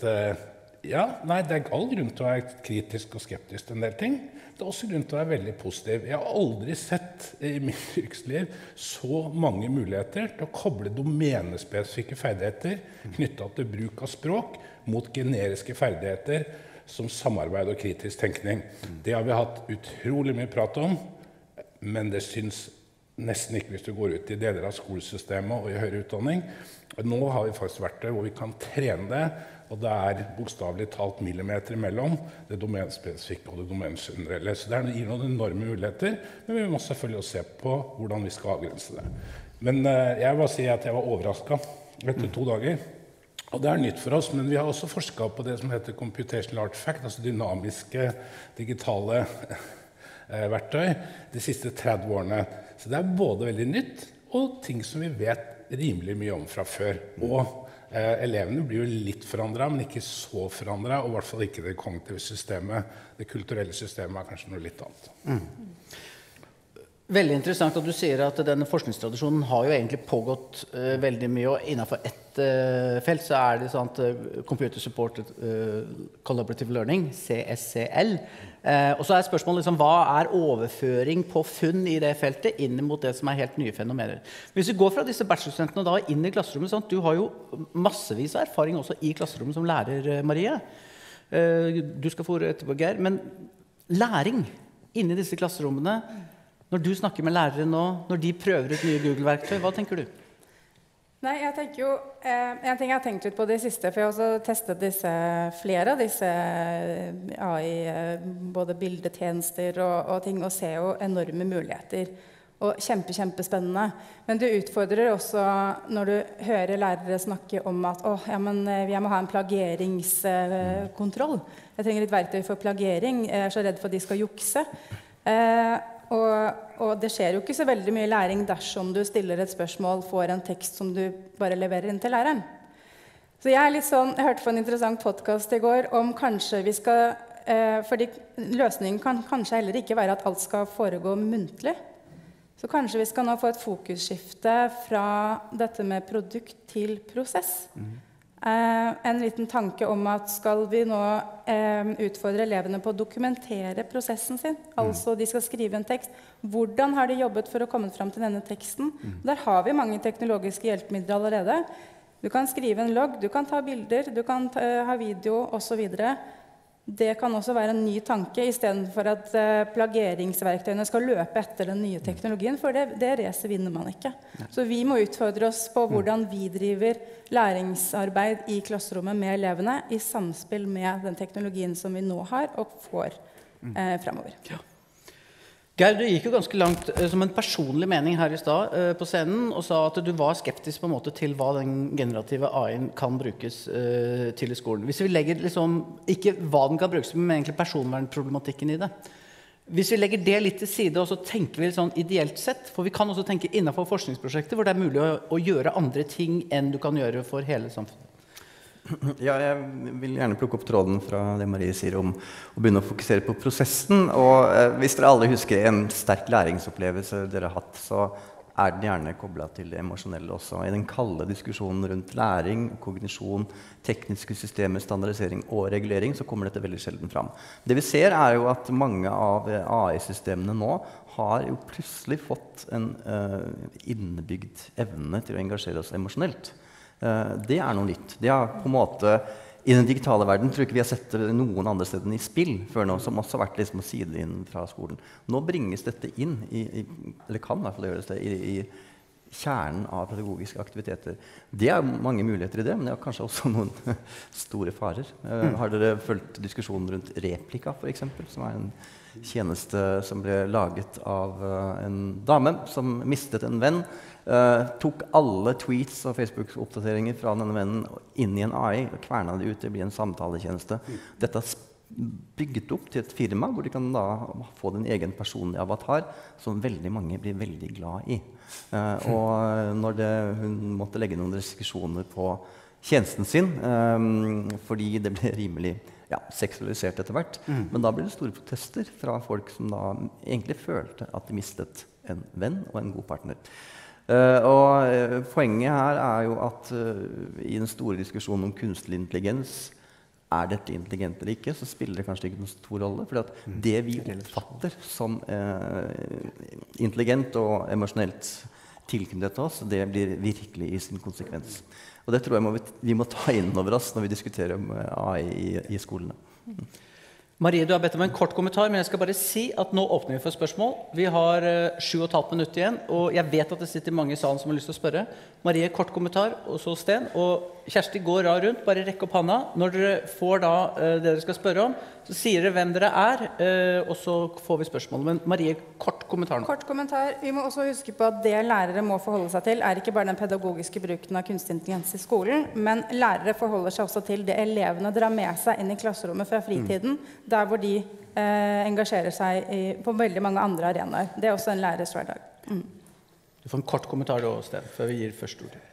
det all grunn til å være kritisk og skeptisk til en del ting. Det også grunn til å være veldig positiv. Jeg har aldri sett i mitt yrkesliv så mange muligheter til å koble domenespesifikke ferdigheter knyttet til bruk av språk mot generiske ferdigheter som samarbeid og kritisk tenkning. Det har vi hatt utrolig mye prat om, men det synes nesten ikke hvis du går ut i deler av skolesystemet og i høyere utdanning. Nå har vi faktisk vært der hvor vi kan trene det, og det bokstavelig talt millimeter imellom det domenespesifikke og det domengenerelle. Så det gir noen enorme muligheter, men vi må selvfølgelig også se på hvordan vi skal avgrense det. Men jeg vil bare si at jeg var overrasket etter 2 dager. Og det nytt for oss, men vi har også forsket på det som heter computational artifact, altså dynamiske digitale verktøy, de siste 30 årene. Så det både veldig nytt og ting som vi vet rimelig mye om fra før. Og elevene blir jo litt forandret, men ikke så forandret, og i hvert fall ikke det kognitive systemet. Det kulturelle systemet kanskje noe litt annet. Veldig interessant at du sier at denne forskningstradisjonen har jo egentlig pågått veldig mye, og innenfor ett felt så det sånn at Computer Supported Collaborative Learning, CSCL, og så spørsmålet liksom, hva overføring på funn i det feltet inn mot det som helt nye fenomener. Hvis vi går fra disse bachelorstudentene da inn i klasserommet, sånn, du har jo massevis av erfaring også i klasserommet som lærer, Marie. Du skal få ordet etterpå, Geir, men læring inne i disse klasserommene, når du snakker med lærere nå, når de prøver ut nye Google-verktøy, hva tenker du? Nei, jeg tenker jo, en ting jeg har tenkt ut på det siste, for jeg har også testet flere av disse AI, både bildetjenester og ting, og ser jo enorme muligheter. Og kjempespennende. Men du utfordrer også når du hører lærere snakke om at jeg må ha en plageringskontroll. Jeg trenger litt verktøy for plagering. Jeg så redd for at de skal jukse. Og det skjer jo ikke så veldig mye læring dersom du stiller et spørsmål, får en tekst som du bare leverer inn til læreren. Så jeg litt sånn, jeg hørte på en interessant podcast i går om kanskje vi skal, fordi løsningen kan kanskje heller ikke være at alt skal foregå muntlig. Så kanskje vi skal nå få et fokusskifte fra dette med produkt til prosess. En liten tanke om at skal vi nå utfordre elevene på å dokumentere prosessen sin, altså de skal skrive en tekst, hvordan har de jobbet for å komme frem til denne teksten? Der har vi mange teknologiske hjelpemidler allerede. Du kan skrive en logg, du kan ta bilder, du kan ha video og så videre. Det kan også være en ny tanke, i stedet for at plageringsverktøyene skal løpe etter den nye teknologien, for det racet vinner man ikke. Så vi må utfordre oss på hvordan vi driver læringsarbeid i klasserommet med elevene, i samspill med den teknologien som vi nå har og får fremover. Ja. Geir, du gikk jo ganske langt som en personlig mening her i stad på scenen, og sa at du var skeptisk på en måte til hva den generative AI-en kan brukes til i skolen. Hvis vi legger liksom, ikke hva den kan brukes, men egentlig personvernproblematikken i det. Hvis vi legger det litt til side, og så tenker vi sånn ideelt sett, for vi kan også tenke innenfor forskningsprosjekter, hvor det mulig å gjøre andre ting enn du kan gjøre for hele samfunnet. Ja, jeg vil gjerne plukke opp tråden fra det Marie sier om å begynne å fokusere på prosessen. Og hvis dere alle husker en sterk læringsopplevelse dere har hatt, så den gjerne koblet til det emosjonelle også. I den kalde diskusjonen rundt læring, kognisjon, tekniske systemer, standardisering og regulering, så kommer dette veldig sjelden fram. Det vi ser jo at mange av AI-systemene nå har jo plutselig fått en innebygd evne til å engasjere oss emosjonelt. Det noe nytt. Det har på en måte, i den digitale verden, tror jeg ikke vi har sett noen andre steder enn i spill før nå, som også har vært liksom sidelinjen fra skolen. Nå bringes dette inn, eller kan i hvert fall gjøres det, kjernen av pedagogiske aktiviteter. Det mange muligheter i det, men det har kanskje også noen store farer. Har dere fulgt diskusjonen rundt Replika, for eksempel, som en tjeneste som ble laget av en dame som mistet en venn, tok alle tweets og Facebook-oppdateringer fra denne vennen inn i en AI og kverna det ut til å bli en samtaletjeneste. Dette bygget opp til et firma hvor de kan da få den egen personlige avatar som veldig mange blir veldig glad i. Og når hun måtte legge noen restriksjoner på tjenesten sin fordi det ble rimelig seksualisert etter hvert, men da ble det store protester fra folk som da egentlig følte at de mistet en venn og en god partner. Og poenget her jo at i den store diskusjonen om kunstig intelligens, dette intelligent eller ikke, så spiller det kanskje ikke noen stor rolle, for at det vi oppfatter som intelligent og emosjonelt tilknyttet til oss, det blir virkelig i sin konsekvens. Og det tror jeg vi må ta inn over oss når vi diskuterer om AI i skolene. Marie, du har bedt om en kort kommentar, men jeg skal bare si at nå åpner vi for spørsmål. Vi har 7,5 minutter igjen, og jeg vet at det sitter mange i salen som har lyst til å spørre. Marie, kort kommentar, og så Sten. Og Kjersti går rundt, bare rekk opp handa. Når dere får da det dere skal spørre om, så sier dere hvem dere og så får vi spørsmål. Men Marie, kort kommentar nå. Kort kommentar. Vi må også huske på at det lærere må forholde seg til, ikke bare den pedagogiske bruken av kunstig intelligens i skolen, men lærere forholder seg også til det elevene drar med seg inn i klasserommet fra fritiden, der hvor de engasjerer seg på veldig mange andre arenaer. Det også en lærers hverdag. Du får en kort kommentar da, Sten, før vi gir første ord.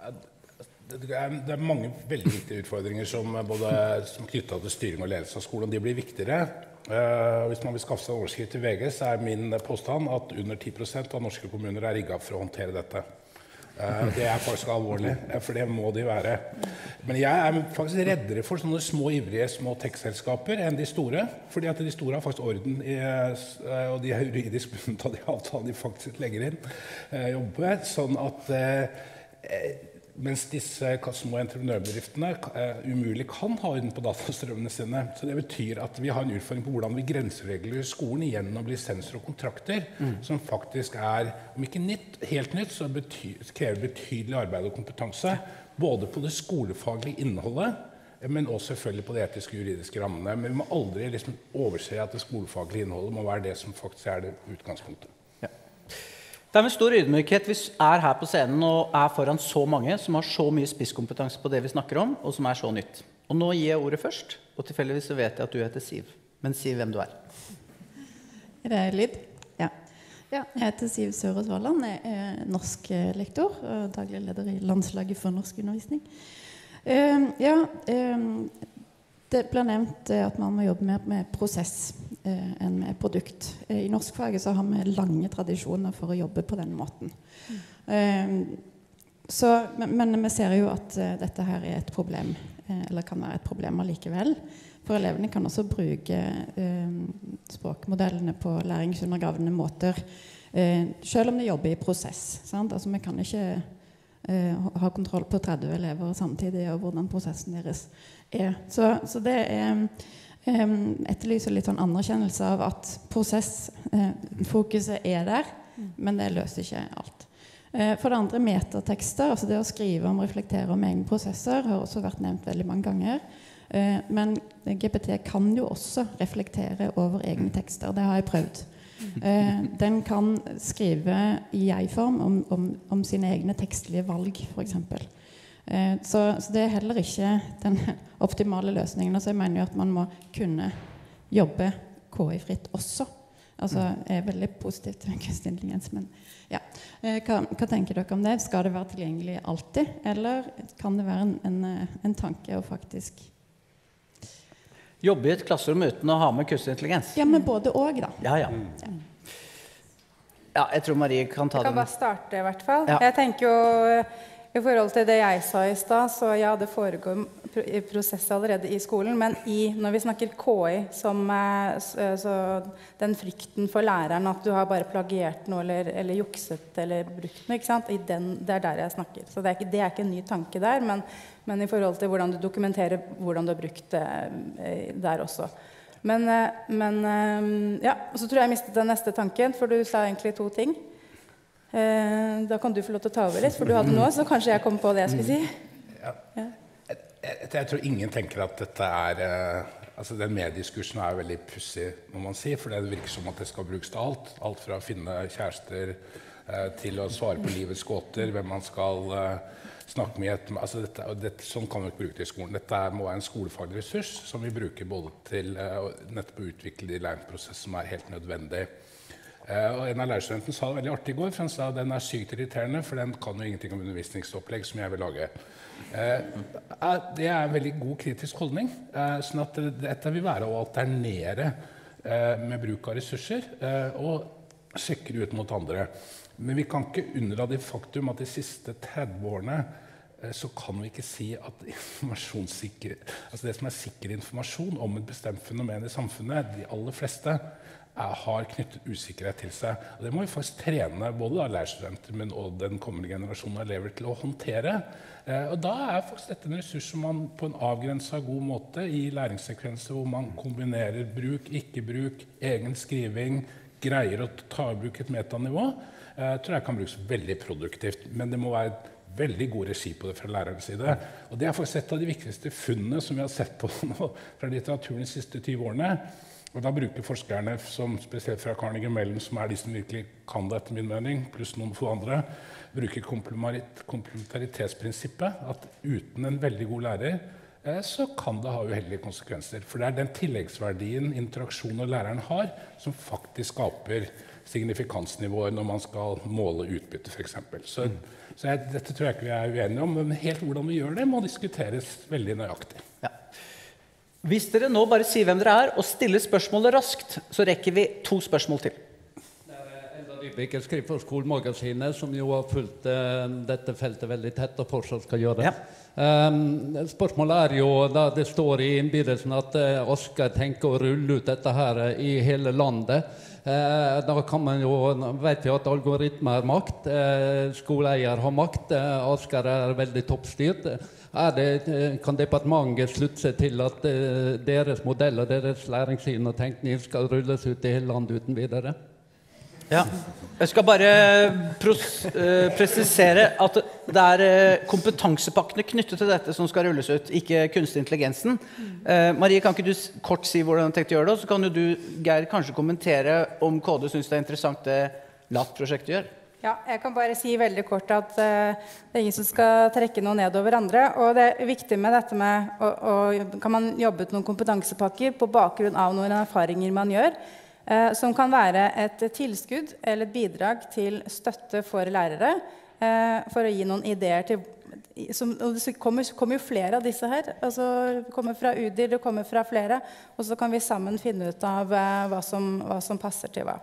Det mange veldig viktige utfordringer som knyttet til styring og ledelse av skolen. De blir viktigere. Hvis man vil skaffe seg overskrift til VG, så min påstand at under 10% av norske kommuner rigget for å håndtere dette. Det faktisk alvorlig, for det må de være. Men jeg faktisk reddere for sånne små, ivrige, små tech-selskaper enn de store. Fordi at de store har faktisk orden og de juridisk bundet av de avtalene de faktisk legger inn jobber. Sånn at mens disse små entreprenørbedriftene umulig kan ha orden på datastrømmene sine. Så det betyr at vi har en utfordring på hvordan vi grenseregler skolen gjennom lisenser og kontrakter, som faktisk om ikke helt nytt, så krever betydelig arbeid og kompetanse, både på det skolefaglige innholdet, men også selvfølgelig på de etiske og juridiske rammene. Men vi må aldri overse at det skolefaglige innholdet må være det som faktisk det utgangspunktet. Det med stor ydmykhet vi her på scenen og foran så mange som har så mye spisskompetanse på det vi snakker om, og som så nytt. Og nå gir jeg ordet først, og tilfeldigvis så vet jeg at du heter Siv. Men si hvem du Det lyd? Ja. Jeg heter Siv Sørås Valland, jeg norsk lektor og daglig leder i Landslaget for norsk undervisning. Det ble nevnt at man må jobbe mer med prosess enn med produkt. I norskfaget så har vi lange tradisjoner for å jobbe på den måten. Men vi ser jo at dette her et problem, eller kan være et problem allikevel. For elevene kan også bruke språkmodellene på læringsundergravende måter, selv om de jobber i prosess. Sant? Altså, vi kan ikke ha kontroll på 30 elever samtidig, og hvordan prosessen deres Så det etterlyser litt sånn anerkjennelse av at prosessfokuset der, men det løser ikke alt. For det andre metatekster, altså det å skrive om, reflektere om egne prosesser, har også vært nevnt veldig mange ganger. Men GPT kan jo også reflektere over egne tekster, det har jeg prøvd. Den kan skrive i jeg-form om sine egne tekstlige valg, for eksempel. Så det heller ikke den optimale løsningen. Altså jeg mener jo at man må kunne jobbe KI-fritt også. Altså veldig positivt til kunstig intelligens, men ja. Hva tenker dere om det? Skal det være tilgjengelig alltid, eller kan det være en tanke å faktisk jobbe i et klasserom uten å ha med kunstig intelligens? Ja, men både og da. Ja, jeg tror Marie kan ta den. Jeg kan bare starte i hvert fall. Ja. Jeg tenker jo i forhold til det jeg sa i sted, så det foregår prosess allerede i skolen, men når vi snakker KI, så den frykten for læreren at du har bare plagiert noe, eller jukset, eller brukt noe, ikke sant? Det der jeg snakker. Så det er ikke en ny tanke der, men i forhold til hvordan du dokumenterer hvordan du har brukt det der også. Men og så tror jeg mistet den neste tanken, for du sa egentlig 2 ting. Da kan du få lov til å ta over litt, for du hadde nå, så kanskje jeg kom på det jeg skulle si. Jeg tror ingen tenker at dette altså den mediediskursen veldig pussig, må man si, for det virker som at det skal brukes til alt. Alt fra å finne kjærester til å svare på livets gåter, hvem man skal snakke med. Altså sånn kan vi ikke bruke det i skolen. Dette må være en skolefaglig ressurs som vi bruker både til nettopp å utvikle de læringsprosesser som helt nødvendig. Og en av lærerstudentene sa det veldig artig i går, for han sa at den sykt irriterende, for den kan jo ingenting om undervisningsopplegg som jeg vil lage. Det en veldig god kritisk holdning, sånn at dette vil være å alternere med bruk av ressurser og sjekke det ut mot andre. Men vi kan ikke unndra det faktum at de siste 30 årene så kan vi ikke si at altså det som sikker informasjon om et bestemt fenomen i samfunnet, de aller fleste, har knyttet usikkerhet til seg. Og det må vi faktisk trene både lærerstudenter, men også den kommende generasjonen av elever til å håndtere. Og da faktisk dette en ressurs som man på en avgrenset god måte i læringssekvenser hvor man kombinerer bruk, ikke bruk, egen skriving, greier å ta i bruk et metanivå, tror jeg kan brukes veldig produktivt. Men det må være veldig god regi på det fra lærerens side. Og det faktisk et av de viktigste funnene som vi har sett på nå fra litteraturen de siste 20 årene. Og da bruker forskerne, som spesielt fra Carnegie Mellon, som de som virkelig kan det etter min mening, pluss noen få andre, bruker komplementaritetsprincippet, at uten en veldig god lærer, så kan det ha uheldige konsekvenser. For det den tilleggsverdien, interaksjonen og læreren har, som faktisk skaper signifikansnivåer når man skal måle utbytte, for eksempel. Så dette tror jeg ikke vi uenige om, men helt hvordan vi gjør det må diskuteres veldig nøyaktig. Ja. Hvis dere nå bare sier hvem dere og stiller spørsmålet raskt, så rekker vi 2 spørsmål til. Eldar Dybvik, jeg skriver for Skolemagasinet, som jo har fulgt dette feltet veldig tett og fortsatt skal gjøre det. Ja. Spørsmålet jo, da det står i innbydelsen at Asker tenker å rulle ut dette her i hele landet. Da kan man jo, vet vi at algoritmer makt, skoleeier har makt, Asker veldig toppstyrt. Kan departementet slutte seg til at deres modeller, deres læringssyn og tenkning skal rulles ut i hele landet uten videre? Ja, jeg skal bare presisere at det kompetansepakkene knyttet til dette som skal rulles ut, ikke kunstig intelligensen. Marie, kan ikke du kort si hvordan du tenkte å gjøre det? Og så kan jo du, Geir, kanskje kommentere om KD synes det interessant det LAT-prosjektet gjør. Ja, jeg kan bare si veldig kort at det ingen som skal trekke noe ned over andre, og det viktig med dette med kan man jobbe ut noen kompetansepakker på bakgrunn av noen erfaringer man gjør, som kan være et tilskudd eller et bidrag til støtte for lærere, for å gi noen ideer til, og det kommer jo flere av disse her, altså det kommer fra UDIR, det kommer fra flere, og så kan vi sammen finne ut av hva som passer til hva.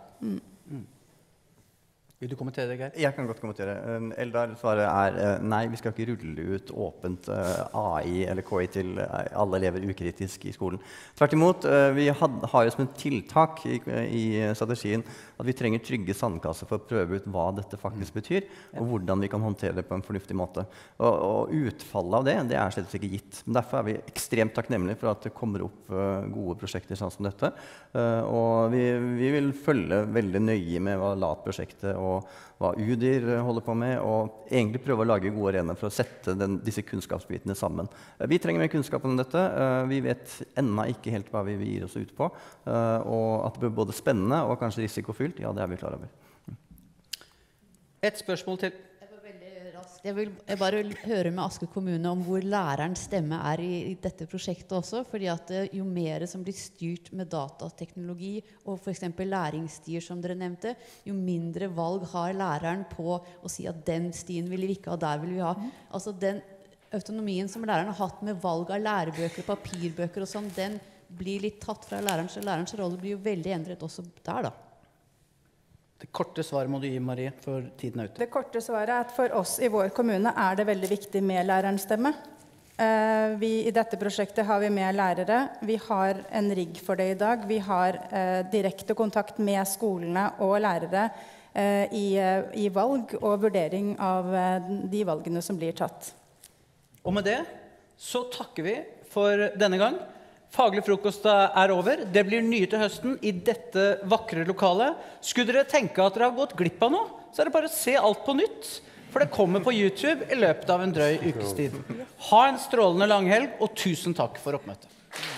Vil du kommentere det, Geir? Jeg kan godt kommentere. Eldar svaret nei, vi skal ikke rulle ut åpent AI eller KI til alle elever ukritisk i skolen. Tvert imot, vi har jo som et tiltak i strategien at vi trenger trygge sandkasser for å prøve ut hva dette faktisk betyr, og hvordan vi kan håndtere det på en fornuftig måte. Og utfallet av det slett ikke gitt. Men derfor vi ekstremt takknemlige for at det kommer opp gode prosjekter sånn som dette. Og vi vil følge veldig nøye med hva LAT-prosjektet og hva UDIR holder på med, og egentlig prøve å lage gode arenaer for å sette disse kunnskapsbitene sammen. Vi trenger mer kunnskap om dette. Vi vet ennå ikke helt hva vi gir oss ut på, og at det blir både spennende og kanskje risikofylt, ja, det vi klar over. Et spørsmål til. Jeg vil bare høre med Asker kommune om hvor lærerens stemme i dette prosjektet også, fordi at jo mer som blir styrt med datateknologi og for eksempel læringsstier som dere nevnte, jo mindre valg har læreren på å si at den stien vil vi ikke ha, der vil vi ha. Altså den autonomien som læreren har hatt med valg av lærebøker, papirbøker og sånn, den blir litt tatt fra læreren, så lærerens rolle blir jo veldig endret også der da. Det korte svaret må du gi, Marie, for tiden ute. Det korte svaret at for oss i vår kommune det veldig viktig med lærerens stemme. I dette prosjektet har vi med lærere. Vi har en rigg for det i dag. Vi har direkte kontakt med skolene og lærere i valg og vurdering av de valgene som blir tatt. Og med det så takker vi for denne gang. Faglig frokost er over. Det blir nye til høsten i dette vakre lokalet. Skulle dere tenke at dere har gått glipp av noe, så er det bare å se alt på nytt. For det kommer på YouTube i løpet av en drøy ukes tid. Ha en strålende langhelg, og tusen takk for oppmøtet.